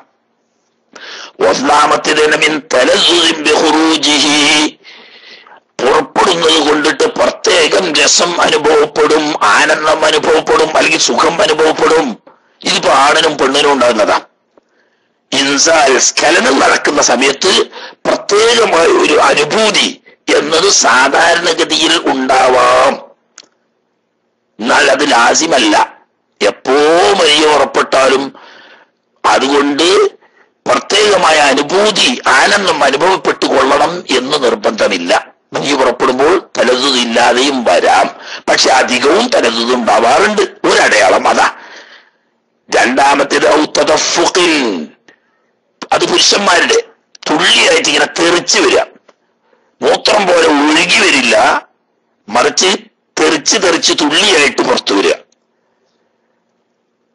ഒന്നാമത്തേത് മിൻ തലസ്സുസിൻ ബിഖുറൂജിഹി, പുറപ്പെടുന്നത് കൊണ്ടിട്ട് പ്രത്യേകം രസം അനുഭവപ്പെടും, ആനന്ദം അനുഭവപ്പെടും, അല്ലെങ്കിൽ സുഖം അനുഭവപ്പെടും. ഇതിപ്പോ ആണിനും പെണ്ണിനും ഉണ്ടാകുന്നതാ. ഇൻസാൽ സ്ഖലനം നടക്കുന്ന സമയത്ത് പ്രത്യേകമായ ഒരു അനുഭൂതി എന്നത് സാധാരണഗതിയിൽ ഉണ്ടാവാം. എന്നാൽ അത് ലാസിമല്ല. എപ്പോ മനിയ ഉറപ്പെട്ടാലും അതുകൊണ്ട് പ്രത്യേകമായ അനുഭൂതി, ആനന്ദം അനുഭവപ്പെട്ടു കൊള്ളണം എന്ന് നിർബന്ധമില്ല. മനിയ പുറപ്പെടുമ്പോൾ തലസ്സുസ് ഇല്ലാതെയും വരാം, പക്ഷെ അധികവും തലസ്സുസ് ഉണ്ടാവാറുണ്ട്. ഒരടയാളം അതാ. രണ്ടാമത്തേത് ഔതദഫുഖിൻ, അത് പുരുഷന്മാരുടെ തുള്ളിയായിട്ട് ഇങ്ങനെ തെറിച്ച് വരിക. മൂത്രം പോലെ ഒഴുകി വരില്ല, മറിച്ച് തെറിച്ച് തെറിച്ച് തുള്ളിയായിട്ട് പുറത്തു വരിക.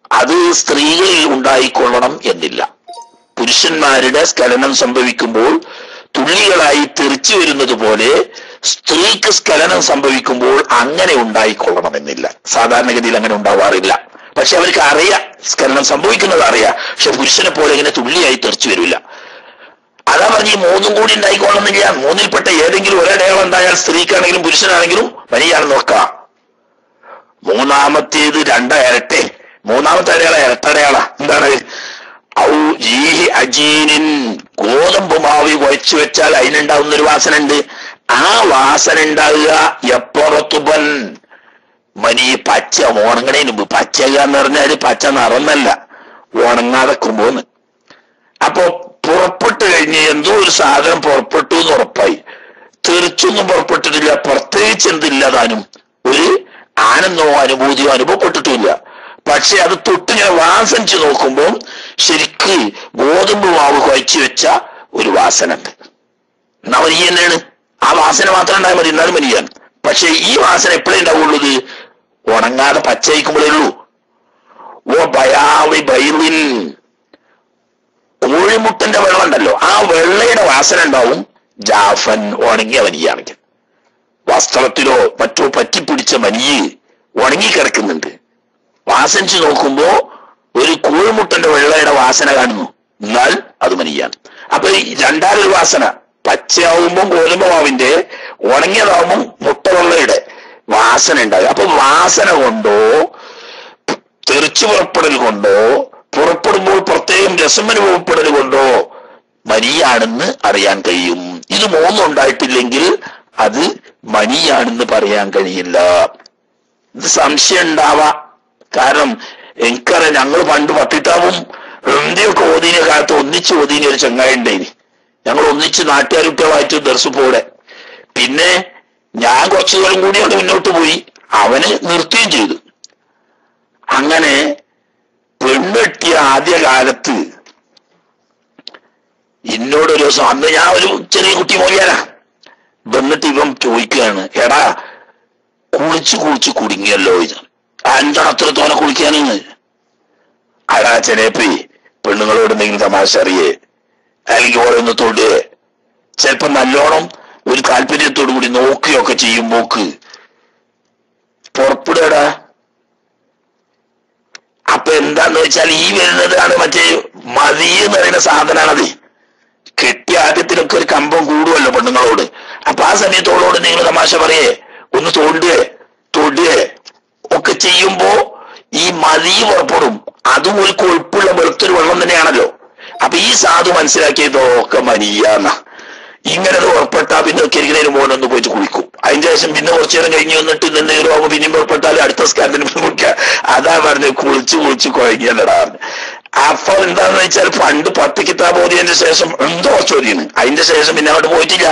സ്ത്രീകളിൽ ഉണ്ടായിക്കൊള്ളണം എന്നില്ല. പുരുഷന്മാരുടെ സ്ഖലനം സംഭവിക്കുമ്പോൾ തുള്ളികളായി തെറിച്ചു വരുന്നത് പോലെ സ്ത്രീക്ക് സ്ഖലനം സംഭവിക്കുമ്പോൾ അങ്ങനെ ഉണ്ടായിക്കൊള്ളണമെന്നില്ല. സാധാരണഗതിയിൽ അങ്ങനെ ഉണ്ടാവാറില്ല. പക്ഷെ അവർക്ക് അറിയാം, സ്ഖലനം സംഭവിക്കുന്നത് അറിയാം. പക്ഷെ പുരുഷനെ പോലെ ഇങ്ങനെ തുള്ളിയായി തെറിച്ചു വരില്ല. അതാ പറഞ്ഞ് ഈ മൂന്നും കൂടി ഉണ്ടായിക്കൊള്ളണമെന്നില്ല. മൂന്നിൽപ്പെട്ട ഏതെങ്കിലും ഒരടയാളം ഉണ്ടായാൽ സ്ത്രീക്കാണെങ്കിലും പുരുഷനാണെങ്കിലും മനിയാണെന്ന് നോക്കാം. മൂന്നാമത്തേത് രണ്ടരട്ടെ. മൂന്നാമത്തെ അടയാള ഇരട്ടടയാള എന്താണ്? ഔ ജീഹി അജീനിൻ, ഗോതമ്പ് മാവ് കുഴച്ചു വെച്ചാൽ അതിനുണ്ടാവുന്ന ഒരു വാസന ഉണ്ട്. ആ വാസന ഉണ്ടാവുക എപ്പുറത്തുപൻ മനി പച്ച ഉണങ്ങണേന് മുമ്പ്. പച്ചക എന്ന് പറഞ്ഞാൽ പച്ച നിറന്നല്ല, ഉണങ്ങാതെക്കുമ്പോന്ന്. അപ്പൊ പുറപ്പെട്ടു കഴിഞ്ഞ് എന്തോ ഒരു സാധനം പുറപ്പെട്ടു എന്ന് ഉറപ്പായി. തെറിച്ചൊന്നും പുറപ്പെട്ടിട്ടില്ല, പ്രത്യേകിച്ച് എന്തില്ല താനും ഒരു ആനന്ദമോ അനുഭൂതിയോ അനുഭവപ്പെട്ടിട്ടില്ല. പക്ഷെ അത് തൊട്ടിങ്ങനെ വാസനിച്ച് നോക്കുമ്പോൾ ശരിക്ക് ഗോതമ്പ് മാവ് കുഴച്ചു വെച്ച ഒരു വാസന ഉണ്ട്. എന്നാ മനി തന്നെയാണ്. ആ വാസന മാത്രം ഉണ്ടായാൽ മതി, എന്നാലും മനിയാണ്. പക്ഷെ ഈ വാസന എപ്പോഴേ ഉണ്ടാവുള്ളൂ? ഇത് ഉണങ്ങാതെ പച്ചയിക്കുമ്പോഴേ ഉള്ളൂ. ഓ ബയാവി ബൈറിൻ, കോഴിമുട്ടന്റെ വെള്ളം ഉണ്ടല്ലോ, ആ വെള്ളയുടെ വാസന ഉണ്ടാവും ജാഫൻ, ഉണങ്ങിയ മനിയാണെങ്കിൽ. വസ്ത്രത്തിലോ മറ്റോ പറ്റിപ്പിടിച്ച മനിയ് ഉണങ്ങിക്കിടക്കുന്നുണ്ട്. വാസനിച്ച് നോക്കുമ്പോ ഒരു കോഴിമുട്ടന്റെ വെള്ളയുടെ വാസന കാണുന്നു, എന്നാൽ അത് മനിയാണ്. അപ്പൊ ഈ രണ്ടാലൊരു വാസന, പച്ചയാവുമ്പോ ഗോതമ്പ് മാവിന്റെ, ഉണങ്ങിയതാവുമ്പോ മുട്ട വെള്ളയുടെ വാസന ഉണ്ടാകും. അപ്പൊ വാസന കൊണ്ടോ തെറിച്ചു പുറപ്പെടൽ കൊണ്ടോ പുറപ്പെടുമ്പോൾ പ്രത്യേകം രസം അനുഭവപ്പെടൽ കൊണ്ടോ മനിയാണെന്ന് അറിയാൻ കഴിയും. ഇത് മൂന്നും ഉണ്ടായിട്ടില്ലെങ്കിൽ അത് മനിയാണെന്ന് പറയാൻ കഴിയില്ല. ഇത് സംശയം ഉണ്ടാവാം. കാരണം എനിക്കറിയാം, ഞങ്ങൾ പണ്ട് പട്ടിത്താവും എന്റെയൊക്കെ ഓതീന കാലത്ത് ഒന്നിച്ച് ഓതീന ഒരു ചങ്ങായി ഉണ്ടായിന്. ഞങ്ങൾ ഒന്നിച്ച് നാട്ടുകാരുട്ടവായിട്ട് ദർശപ്പോടെ. പിന്നെ ഞാൻ കുറച്ചു ദൂരം കൂടി അവിടെ മുന്നോട്ട് പോയി, അവന് നിർത്തുകയും ചെയ്തു. അങ്ങനെ പെണ്ണെട്ടിയ ആദ്യ കാലത്ത് എന്നോടൊരു ദിവസം, അന്ന് ഞാൻ ഒരു ചെറിയ കുട്ടി മോലിയാനാ, എന്നിട്ട് ഇവൻ ചോദിക്കുകയാണ്, എടാ കുളിച്ച് കുളിച്ച് കുടുങ്ങിയല്ലോ ഇത്, എന്താണ് അത്ര തോനെ കുളിക്കാനെന്ന്? അടാ ചെനേപ്പി, പെണ്ണുങ്ങളോട് എന്തെങ്കിലും തമാശ അറിയേ അല്ലെങ്കിൽ ഓരോന്ന് തൊടുകയെ, ചിലപ്പോ നല്ലോണം ഒരു താല്പര്യത്തോടു കൂടി നോക്കുകയൊക്കെ ചെയ്യുമ്പോക്ക് പുറപ്പെടുകടാ. അപ്പൊ എന്താന്ന് വെച്ചാൽ ഈ വരുന്നതാണ് മറ്റേ മതി എന്ന് പറയുന്ന സാധനമാണത്. കെട്ടിയ ആദ്യത്തിലൊക്കെ ഒരു കമ്പം കൂടുമല്ലോ പെണ്ണുങ്ങളോട്. അപ്പൊ ആ സമയത്തോളോട് നിങ്ങൾ തമാശ പറയേ, ഒന്ന് തോണ്ടുകയെ തൊടുകയെ ഒക്കെ ചെയ്യുമ്പോ ഈ മതി പുറപ്പെടും. അതും ഒരു കൊഴുപ്പുള്ള വെളുത്തൊരു വെള്ളം തന്നെയാണല്ലോ. അപ്പൊ ഈ സാധു മനസ്സിലാക്കിയതൊക്കെ മനിയാന്ന. ഇങ്ങനെ ഉറപ്പെട്ടാ പിന്നെ കരികിനു മോനെ ഒന്ന് പോയിട്ട് കുളിക്കും. അതിന്റെ ശേഷം പിന്നെ കുറച്ചു നേരം കഴിഞ്ഞ് വന്നിട്ട് നിന്ന് ആകുമ്പോ പിന്നെയും പുറപ്പെട്ടാലും അടുത്ത സ്കാരത്തിന് കുളിക്കുക. അതാ പറഞ്ഞ് കുളിച്ച് കുളിച്ച് കുഴങ്ങിയല്ലടാ പറഞ്ഞു. അപ്പൊ എന്താന്ന് വെച്ചാൽ പണ്ട് പത്ത് കിതാബ് ഓതിയതിന്റെ ശേഷം എന്തോ ചോദ്യാണ്. അതിന്റെ ശേഷം പിന്നെ അങ്ങോട്ട് പോയിട്ടില്ല.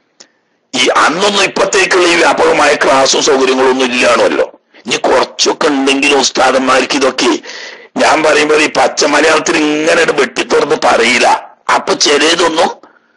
ഈ അന്നൊന്നും ഇപ്പത്തേക്കുള്ള ഈ വ്യാപകമായ ക്ലാസ്സും സൗകര്യങ്ങളും ഒന്നും ഇല്ലാണല്ലോ. ഇനി കുറച്ചൊക്കെ ഉണ്ടെങ്കിലും ഉസ്താദന്മാർക്ക് ഇതൊക്കെ ഞാൻ പറയുമ്പോൾ ഈ പച്ച മലയാളത്തിൽ ഇങ്ങനെ വെട്ടിത്തുറന്ന് പറയില്ല. അപ്പൊ ചിലതൊന്നും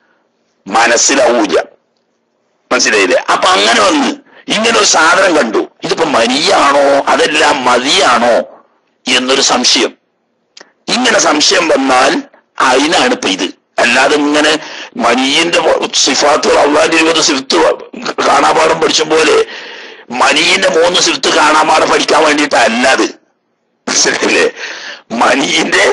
മനസ്സിലാവൂല. മനസ്സിലായില്ലേ? അപ്പൊ അങ്ങനെ വന്ന് ഇങ്ങനെ ഒരു സാധനം കണ്ടു. ഇതിപ്പോ മനിയാണോ അതെല്ലാം മതിയാണോ എന്നൊരു സംശയം. ഇങ്ങനെ സംശയം വന്നാൽ അതിനാണ് ഇപ്പൊ ഇത്. അല്ലാതെ ഇങ്ങനെ മനിയന്റെ സിഫാത്തുകൾ അള്ളാന്റെ ഇരുപത് സിഫത്ത് കാണാപാഠം പഠിച്ച പോലെ മനിയന്റെ മൂന്ന് സിഫത്ത് കാണാപാഠം പഠിക്കാൻ വേണ്ടിയിട്ടല്ലാത്. മനസ്സിലായില്ലേ? മനിയന്റെ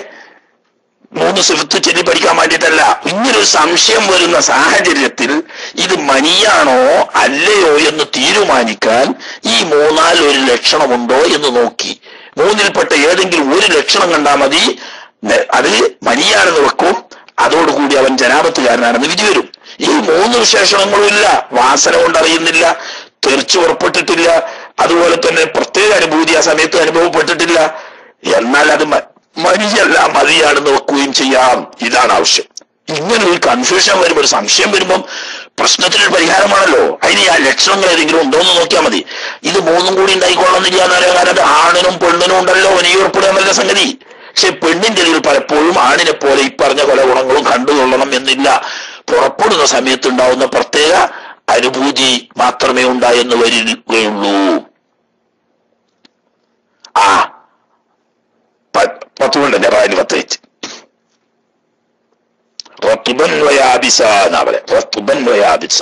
മൂന്ന് സിഫത്ത് ചൊല്ലി പഠിക്കാൻ വേണ്ടിയിട്ടല്ല. ഇങ്ങനൊരു സംശയം വരുന്ന സാഹചര്യത്തിൽ ഇത് മനിയാണോ അല്ലയോ എന്ന് തീരുമാനിക്കാൻ ഈ മൂന്നാൽ ഒരു ലക്ഷണമുണ്ടോ എന്ന് നോക്കി. മൂന്നിൽപ്പെട്ട ഏതെങ്കിലും ഒരു ലക്ഷണം കണ്ടാൽ മതി, അത് മനിയാണെന്ന് വെക്കും. അതോടുകൂടി അവൻ ജനാപത്തുകാരനാണെന്ന് വിധി വരും. ഈ മൂന്ന് വിശേഷണങ്ങളും ഇല്ല. വാസന കൊണ്ടറിയുന്നില്ല, തെറിച്ചു പുറപ്പെട്ടിട്ടില്ല, അതുപോലെ തന്നെ പ്രത്യേക അനുഭൂതി ആ സമയത്ത് അനുഭവപ്പെട്ടിട്ടില്ല. എന്നാൽ അത് മനിയല്ല മതിയാണെന്ന് വെക്കുകയും ചെയ്യാം. ഇതാണ് ആവശ്യം. ഇങ്ങനെ ഒരു കൺഫ്യൂഷൻ വരുമ്പോൾ, ഒരു സംശയം വരുമ്പം പ്രശ്നത്തിനൊരു പരിഹാരമാണല്ലോ. അതിന് ആ ലക്ഷണങ്ങൾ ഏതെങ്കിലും ഉണ്ടോ എന്ന് നോക്കിയാൽ മതി. ഇത് മൂന്നും കൂടി ഉണ്ടായിക്കൊള്ളുന്നില്ല എന്ന് പറയാൻ കാരണം ആണിനും പെണ്ണിനും ഉണ്ടല്ലോ വലിയ നല്ല സംഗതി. പക്ഷെ പെണ്ണിന്റെ ഇതിൽ പലപ്പോഴും ആണിനെ പോലെ ഈ പറഞ്ഞ പല ഗുണങ്ങളും കണ്ടുകൊള്ളണം എന്നില്ല. പുറപ്പെടുന്ന സമയത്ത് ഉണ്ടാവുന്ന പ്രത്യേക അനുഭൂതി മാത്രമേ ഉണ്ടായെന്ന് വരികയുള്ളൂ. ആ റത്തുബൻ തന്നെ റായിന് പ്രത്യേകിച്ച് റത്തുബൻ വയാബിസ എന്നാ പറയാ. റത്തുബൻ വയാബിസ.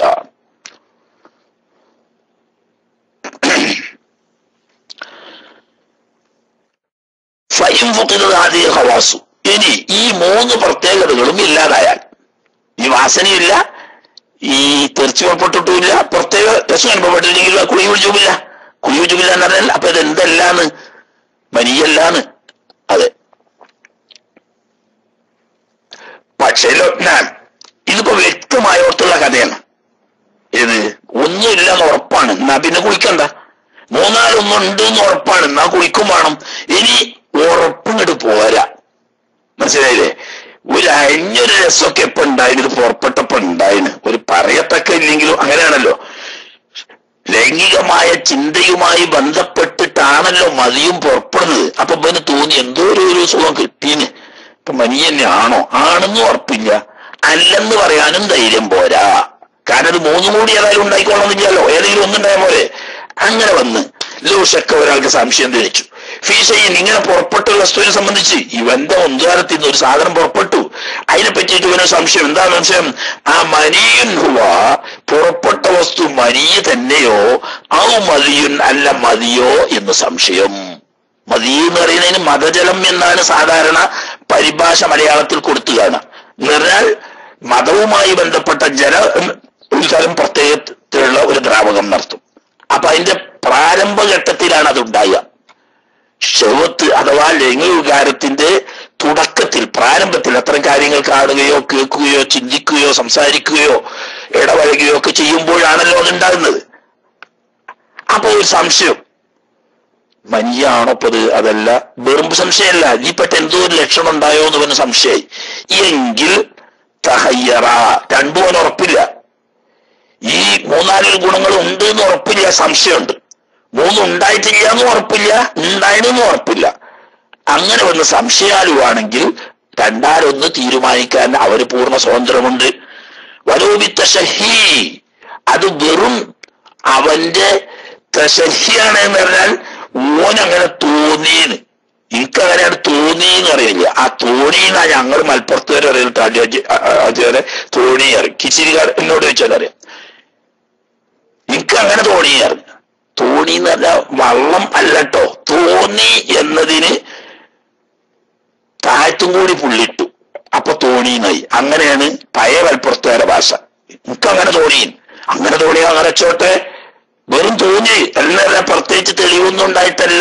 ഫൈൻ ഫുഖിദത് ഹാദിഹിൽ ഖവാസു. ഇനി ഈ മൂന്ന് പ്രത്യേകതകളും ഇല്ലാതായാൽ, ഈ വാസനയില്ല, ഈ തെറിച്ചു പുറപ്പെട്ടിട്ടുമില്ല, പ്രത്യേക രസം അനുഭവപ്പെട്ടില്ലെങ്കിൽ കുളി വിളിച്ചുമില്ല. കുളി വിളിച്ചുമില്ല എന്ന് പറഞ്ഞാൽ അപ്പൊ ഇത് എന്തെല്ലാന്ന്? മനിയല്ലാന്ന്. അതെ. പക്ഷേ ഞാൻ ഇതിപ്പോ വ്യക്തമായോർത്തുള്ള കഥയാണ്. ഇത് ഒന്നുമില്ല എന്ന് ഉറപ്പാണ്, എന്നാ പിന്നെ കുളിക്കണ്ട. മൂന്നാലൊന്നും ഉണ്ട് എന്ന് ഉറപ്പാണ്, എന്നാ കുളിക്കും വേണം. ഇനി ഉറപ്പിങ്ങോട്ട് പോരാ. മനസ്സിലായില്ലേ? ഒരു അഞ്ഞൊരു രസമൊക്കെ എപ്പോ ഉണ്ടായിന്, ഇത് പുറപ്പെട്ടപ്പോ ഉണ്ടായിന്. ഒരു പറയത്തക്ക ഇല്ലെങ്കിലും അങ്ങനെയാണല്ലോ. ലൈംഗികമായ ചിന്തയുമായി ബന്ധപ്പെട്ടിട്ടാണല്ലോ മതിയും പുറപ്പെടുന്നത്. അപ്പൊ പിന്നെ തോന്നി എന്തോ ഒരു സുഖം കിട്ടീന്. ഇപ്പൊ മനി തന്നെയാണോ? ആണെന്നും ഉറപ്പില്ല, അല്ലെന്ന് പറയാനും ധൈര്യം പോരാ. കാരണം അത് മൂന്നും കൂടി ഏതായാലും ഉണ്ടായിക്കോളന്നില്ലല്ലോ, ഏതെങ്കിലും ഒന്നുണ്ടായ പോലെ. അങ്ങനെ വന്ന് ലൂഷക്ക ഒരാൾക്ക് സംശയം ധരിച്ചു. ഫീസയും ഇങ്ങനെ പുറപ്പെട്ട വസ്തുവിനെ സംബന്ധിച്ച് ഇവന്റെ ഒന്നുകാലത്തിൽ നിന്ന് ഒരു സാധനം പുറപ്പെട്ടു, അതിനെ പറ്റിയിട്ട് ഇവന് സംശയം. എന്താ സംശയം? ആ മനിയൻ ഹുവ, പുറപ്പെട്ട വസ്തു മനിയ തന്നെയോ ഔ മതിയുൻ അല്ല മതിയോ എന്ന് സംശയം. മതി എന്ന് പറയുന്നതിന് മതജലം എന്നാണ് സാധാരണ പരിഭാഷ മലയാളത്തിൽ കൊടുത്തുകയാണ്. എന്ന് പറഞ്ഞാൽ മതവുമായി ബന്ധപ്പെട്ട ജല ഒരു തരം പ്രത്യേകത്തിലുള്ള ഒരു ദ്രാവകം നടത്തും. അപ്പൊ അതിന്റെ പ്രാരംഭഘട്ടത്തിലാണ് അത് ഉണ്ടാകുക. ശവത്ത് അഥവാ ലൈംഗികാരത്തിന്റെ തുടക്കത്തിൽ, പ്രാരംഭത്തിൽ അത്തരം കാര്യങ്ങൾ കാണുകയോ കേൾക്കുകയോ ചിന്തിക്കുകയോ സംസാരിക്കുകയോ ഇടപഴകുകയോ ഒക്കെ ചെയ്യുമ്പോഴാണല്ലോ അതുണ്ടാകുന്നത്. അപ്പൊ ഒരു സംശയം, മനിയാണോ ഇപ്പത്? അതല്ല, വെറും സംശയമല്ല, ഇതിൽപ്പെട്ട എന്തോ ഒരു ലക്ഷണം ഉണ്ടായോ എന്ന് പറഞ്ഞ സംശയമായി. എങ്കിൽ തഹയ്യറ, രണ്ടും അവന് ഉറപ്പില്ല. ഈ മൂന്നാല് ഗുണങ്ങൾ ഉണ്ട് എന്ന് ഉറപ്പില്ല, സംശയമുണ്ട്. മൂന്നും ഉണ്ടായിട്ടില്ല എന്നും ഉറപ്പില്ല, ഉണ്ടായതെന്നും ഉറപ്പില്ല. അങ്ങനെ വന്ന് സംശയാലുവാണെങ്കിൽ രണ്ടാരൊന്ന് തീരുമാനിക്കാൻ അവര് പൂർണ്ണ സ്വാതന്ത്ര്യമുണ്ട്. വലോബി തശഹി, അത് വെറും അവന്റെ തശഹിയാണ് എന്ന് പറഞ്ഞാൽ ഓനങ്ങനെ തോന്നിയെന്ന്, എനിക്കങ്ങനെയാണ് തോന്നിയെന്ന് അറിയില്ല. ആ തോണിന്നാ ഞങ്ങൾ മലപ്പുറത്ത് വരെ അറിയില്ല, അതുവരെ തോണി അറിയും. കിച്ചിരിക്കാർ എന്നോട് ചോദിച്ചാൽ അറിയാം. എനിക്ക് അങ്ങനെ തോണിയായിരുന്നു. തോണി എന്ന് പറഞ്ഞാൽ വള്ളം അല്ലട്ടോ, തോന്നി എന്നതിന് താഴത്തും കൂടി പുള്ളിട്ടു, അപ്പൊ തോണിന്നായി. അങ്ങനെയാണ് പഴയ മലപ്പുറത്തുകാരെ ഭാഷ. എനിക്കങ്ങനെ തോന്നി, അങ്ങനെ തോണി അങ്ങനെ വെച്ചോട്ടെ, വെറും തോന്നി എന്നല്ല, പ്രത്യേകിച്ച് തെളിവൊന്നും ഉണ്ടായിട്ടല്ല.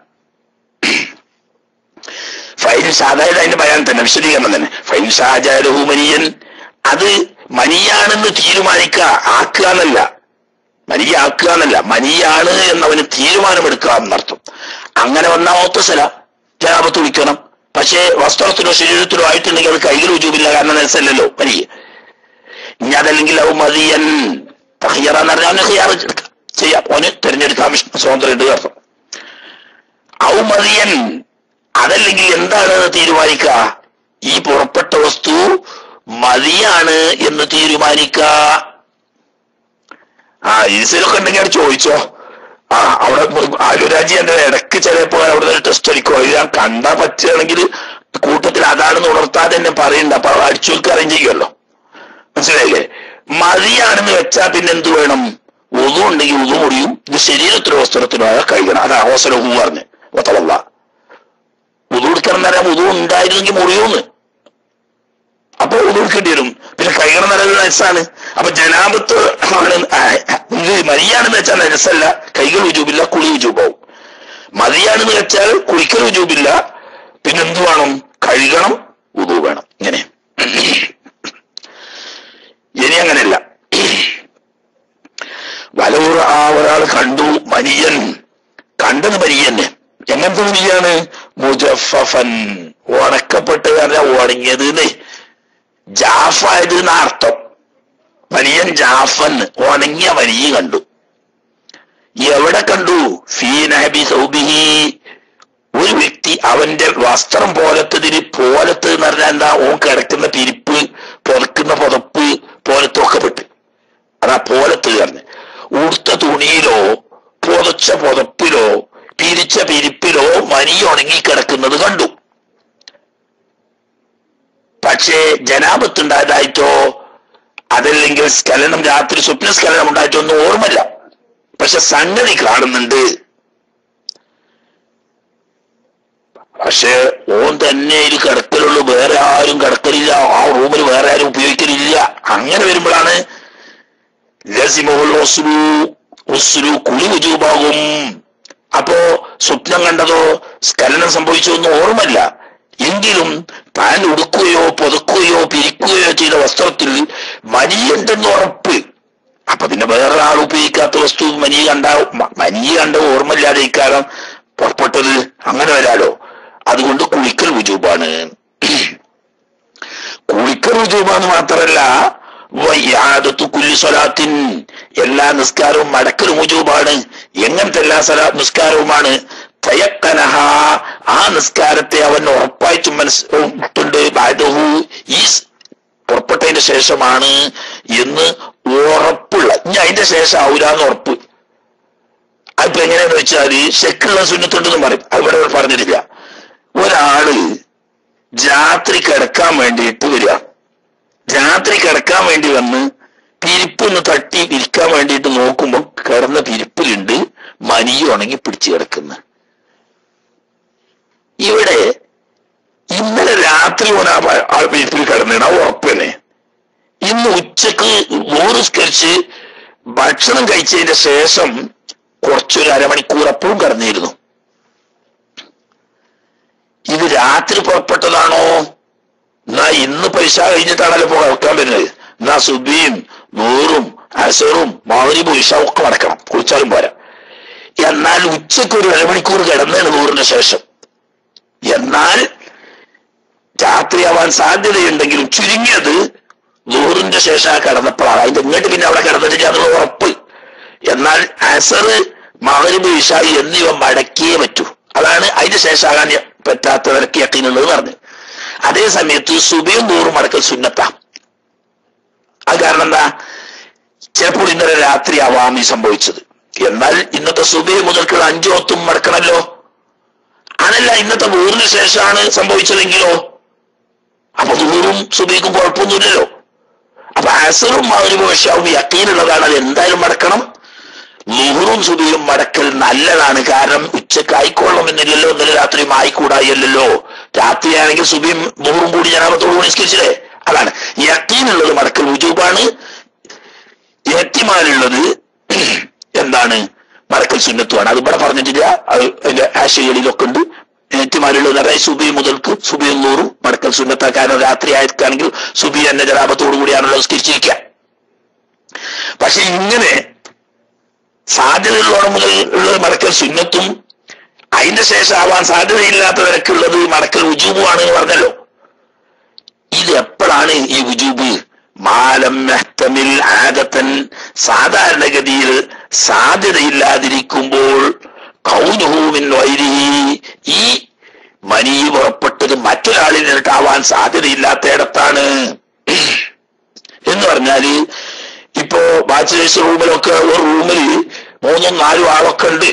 ഫൈൻ സാധാരണ അതിന്റെ ഭയാൻ തന്നെ വിശദീകരണം തന്നെ. ഫൈൻ ഷാജാലഹു മനിയൻ, അത് മനിയാണെന്ന് തീരുമാനിക്കുക, ആക്കുക എന്നല്ല. മനിയാക്കുക എന്നല്ല, മനിയാണ് എന്നവന് തീരുമാനമെടുക്കുക എന്നർത്ഥം. അങ്ങനെ വന്നാൽ ഓത്തസല ജനാപത്ത് വിളിക്കണം. പക്ഷേ വസ്ത്രത്തിലോ ശരീരത്തിലോ ആയിട്ടുണ്ടെങ്കിൽ അത് കൈകൾ ഉജൂബില്ല, കാരണം മനസ്സല്ലല്ലോ മനി. ഇനി അതല്ലെങ്കിൽ ഔ മതിയൻ തഹിയറ എന്ന് പറഞ്ഞാൽ അവന് ഹിയാർ ചെയ്യാം, ഓന് തിരഞ്ഞെടുക്കാൻ സ്വാതന്ത്ര്യം ഉണ്ട് അർത്ഥം. ഔ മതിയൻ, അതല്ലെങ്കിൽ എന്താണ് തീരുമാനിക്കുക? ഈ പുറപ്പെട്ട വസ്തു മതിയാണ് എന്ന് തീരുമാനിക്കുക. ആ ഈസിലൊക്കെ ഉണ്ടെങ്കിൽ അവിടെ ചോദിച്ചോ. ആ അവിടെ ആലുരാജി എന്റെ ഇടയ്ക്ക് ചിലപ്പോ അവിടെ ടെസ്റ്റ് അടിക്കോ, ഇത് ഞാൻ കണ്ടാ പറ്റുകയാണെങ്കിൽ കൂട്ടത്തിൽ അതാണെന്ന് ഉണർത്താതെ തന്നെ പറയുന്നുണ്ട്. അപ്പൊ അടിച്ചോൽക്ക് അറേഞ്ച് ചെയ്യുമല്ലോ. മനസ്സിലായില്ലേ? മതിയാണെന്ന് വെച്ചാൽ പിന്നെ എന്ത് വേണം? ഉതു ഉണ്ടെങ്കിൽ ഉതു മുടിയും. ഇത് ശരീരത്തിലോ വസ്ത്രത്തിലോ കഴിക്കണം. അതാ ഹോസല ഹൂ പറഞ്ഞ് ഒത്തവല്ല ഉതു എടുക്കണം എന്ന് പറയാൻ ഉതു ഉണ്ടായിരുന്നെങ്കിൽ മുറിയൂന്ന്, അപ്പൊ ഉതു എടുക്കേണ്ടി വരും. പിന്നെ കഴിക്കണം നല്ലത് നജസാണ്. അപ്പൊ ജനാപത്ത് ആണ്. ഇത് മതിയാണെന്ന് വെച്ചാൽ നജസല്ല, കൈകൾ വിജൂബില്ല, കുളി വിജൂബാവും. മതിയാണെന്ന് വെച്ചാൽ കുളിക്കൽ വിജൂബില്ല, പിന്നെന്ത് വേണം? കഴുകണം, ഉതു വേണം. ഇങ്ങനെ. ഇനി അങ്ങനെയല്ല. വലൂർ ആ ഒരാൾ കണ്ടു മനിയൻ, കണ്ടത് മനിയന്നെ. എങ്ങനത്തെ മനിയാണ്? മുജഫഫൻ, ഉണക്കപ്പെട്ട് പറഞ്ഞാൽ ഉണങ്ങിയത്, ജാഫായത് എന്നർത്ഥം. മനിയൻ ജാഫൻ, ഉണങ്ങിയ മനിയ കണ്ടു. എവിടെ കണ്ടു? ഫീ നഹബി സൗബിഹി, ഒരു വ്യക്തി അവന്റെ വസ്ത്രം പോലത്തതിന്, പോലത്ത് എന്ന് പറഞ്ഞാൽ എന്താ? ഓൻ കിടക്കുന്ന പിരിപ്പ്, പുതക്കുന്ന പുതപ്പ് പോലത്തൊക്കെ പെട്ട്, അതാ പോലത്ത് പറഞ്ഞ്. ഉടുത്ത തുണിയിലോ പുതച്ച പുതപ്പിലോ പിരിച്ച പിരിപ്പിലോ മനി ഉണങ്ങി കിടക്കുന്നത് കണ്ടു. പക്ഷേ ജനാപത്തുണ്ടായതായിട്ടോ അതല്ലെങ്കിൽ സ്ഖലനം രാത്രി സ്വപ്ന സ്ഖലനം ഉണ്ടായിട്ടോ ഒന്നും ഓർമ്മല്ല. പക്ഷെ സംഗതി കാണുന്നുണ്ട്. പക്ഷെ ഓൻ തന്നെ ഇത് കിടക്കലുള്ളൂ, വേറെ ആരും കിടക്കലില്ല, ആ റൂമിൽ വേറെ ആരും ഉപയോഗിക്കലില്ല. അങ്ങനെ വരുമ്പോഴാണ് കുളി വുജൂബാകും. അപ്പോ സ്വപ്നം കണ്ടതോ സ്ഖലനം സംഭവിച്ചോ ഒന്നും ഓർമ്മല്ല. എങ്കിലും താൻ ഉടുക്കുകയോ പുതക്കുകയോ പിരിക്കുകയോ ചെയ്ത വസ്ത്രത്തിൽ മനിയുണ്ടെന്ന് ഉറപ്പ്. അപ്പൊ പിന്നെ വേറെ ആൾ ഉപയോഗിക്കാത്ത വസ്തു മനി കണ്ട മനി കണ്ട ഓർമ്മയില്ലാതെ ഇക്കാലം പുറപ്പെട്ടത്, അങ്ങനെ വരാലോ. അതുകൊണ്ട് കുളിക്കൽ വുജൂബാണ്. കുളിക്കൽ വുജൂബാന്ന് മാത്രല്ല വയ്യാദത്തു കുല്ലി സ്വലാത്തിൻ, എല്ലാ നിസ്കാരവും മടക്കൽ വുജൂബാണ്. എങ്ങനത്തെ എല്ലാ സലാ നിസ്കാരവുമാണ്? തയക്കനഹ, ആ നിസ്കാരത്തെ അവൻ ഉറപ്പായിട്ടും മനസ്സിട്ടുണ്ട്. ബാദഹു, ഈ പുറപ്പെട്ടതിന്റെ ശേഷമാണ് എന്ന് ഉറപ്പുള്ള, ഇനി അതിന്റെ ശേഷം ആവൂലെന്ന് ഉറപ്പ്. അതിപ്പോ എങ്ങനെയാന്ന് വെച്ചാല് ശെക്കുള്ള സുന്നത്തുണ്ടെന്ന് പറയും, അവിടെ പറഞ്ഞിട്ടില്ല. ഒരാള് രാത്രി കിടക്കാൻ വേണ്ടിയിട്ട് വരിക, രാത്രി കിടക്കാൻ വേണ്ടി വന്ന് പിരിപ്പൊന്ന് തട്ടി ഇരിക്കാൻ വേണ്ടിയിട്ട് നോക്കുമ്പോ കിടന്ന പിരിപ്പിലുണ്ട് മനിയും ഉണങ്ങി പിടിച്ചു കിടക്കുന്ന. ഇവിടെ ഇന്നലെ രാത്രി ഓന ആ പിരിപ്പിൽ കിടന്നാണ്, ആ ഉറപ്പ് തന്നെ. ഇന്ന് ഉച്ചക്ക് ഓറുസ്കരിച്ച് ഭക്ഷണം കഴിച്ചതിന്റെ ശേഷം കുറച്ചൊരു അരമണിക്കൂർ അപ്പുറം കിടന്നിരുന്നു. ഇത് രാത്രി പുറപ്പെട്ടതാണോ? എന്നാ ഇന്ന് പൈസ കഴിഞ്ഞിട്ടാണല്ലോ ഇപ്പൊ കിടക്കാൻ വരുന്നത്. എന്നാ സുബിയും നൂറും അസറും മഗ്‌രിബും ഇശാവും ഒക്കെ നടക്കണം, കുളിച്ചാലും പോരാ. എന്നാൽ ഉച്ചക്ക് ഒരു അരമണിക്കൂർ കിടന്നതാണ് നൂറിന് ശേഷം. എന്നാൽ രാത്രിയാവാൻ സാധ്യതയുണ്ടെങ്കിലും ചുരുങ്ങിയത് നൂറിന്റെ ശേഷം കിടന്നപ്പോഴാണ്. അതിന്റെ ഇങ്ങോട്ട് പിന്നെ അവിടെ കിടന്നിട്ടില്ല എന്നുള്ള ഉറപ്പ്. എന്നാൽ അസർ മഗ്‌രിബ് ഇശാ എന്നിവ മടക്കിയേ പറ്റൂ. അതാണ് അതിന്റെ ശേഷമാകാൻ പറ്റാത്തവർക്ക് യഖീനുള്ളത് പറഞ്ഞു. അതേ സമയത്ത് സുബഹിയും നൂറും മടക്കൽ സുന്നത്താ. അത് കാരണം എന്താ? ചിലപ്പോൾ ഇന്നലെ രാത്രി ആവാം ഈ സംഭവിച്ചത്. എന്നാൽ ഇന്നത്തെ സുബഹി മുതൽക്കുള്ള അഞ്ചു ഒത്തും മടക്കണല്ലോ. അതല്ല ഇന്നത്തെ നൂറിന് ശേഷമാണ് സംഭവിച്ചതെങ്കിലോ അപ്പൊ നൂറും സുബഹിക്കും കുഴപ്പമൊന്നുമില്ലല്ലോ. അപ്പൊ അസറും മഗ്‌രിബും ഇശാവും യഖീനുള്ളതാണ്, അത് എന്തായാലും മടക്കണം. ളുഹറും സുബഹിയും മടക്കൽ നല്ലതാണ്. കാരണം ഉച്ചക്ക് ആയിക്കൊള്ളണമെന്നില്ലല്ലോ, ഇന്നലെ രാത്രിയും ആയിക്കൂടായല്ലോ. രാത്രിയാണെങ്കിൽ സുബഹിയും ളുഹറും കൂടി ജനാബത്തോട് നിസ്കരിച്ചില്ലേ. അതാണ് യഖീനുള്ളത് മടക്കൽ വുജൂബാണ്. ഇഹ്തിമാലുള്ളത് എന്താണ്? മടക്കൽ സുന്നത്തുമാണ്. അത് ഇവിടെ പറഞ്ഞിട്ടില്ല, അത് അതിന്റെ ആശയങ്ങളിലൊക്കെ ഉണ്ട്. ഇഹ്തിമാലുള്ളത് അതായത് സുബഹി മുതൽക്ക് സുബഹിയും നൂറും മടക്കൽ സുന്നത്താ. കാരണം രാത്രി ആയിരിക്കാണെങ്കിൽ സുബഹി എന്നെ ജനാബത്തോടു കൂടിയാണല്ലോ നിസ്കരിച്ചിരിക്കുക. പക്ഷെ ഇങ്ങനെ സാധ്യതയുള്ളോണം മുതൽ ഉള്ളത് മടക്കൽ സുന്നത്തും അതിന്റെ ശേഷം ആവാൻ സാധ്യതയില്ലാത്തവരൊക്കെയുള്ളത് മടക്കൽ വുജൂബുമാണ് എന്ന് പറഞ്ഞല്ലോ. ഇത് എപ്പോഴാണ് ഈ വുജൂബ്? മാലം മെഹ്തമിൽ ആദത്തൻ, സാധാരണഗതിയിൽ സാധ്യതയില്ലാതിരിക്കുമ്പോൾ കൗനുഹു മിൻ ഗൈരിഹി, ഈ മനി പുറപ്പെട്ടത് മറ്റൊരാളിൽ നിന്നിട്ടാവാൻ സാധ്യതയില്ലാത്തയിടത്താണ്. എന്ന് പറഞ്ഞാല് ഇപ്പോ ബാച്ചിലേഴ്സ് റൂമിലൊക്കെ ഒരു റൂമിൽ മൂന്നും നാലും ആളൊക്കെ ഉണ്ട്.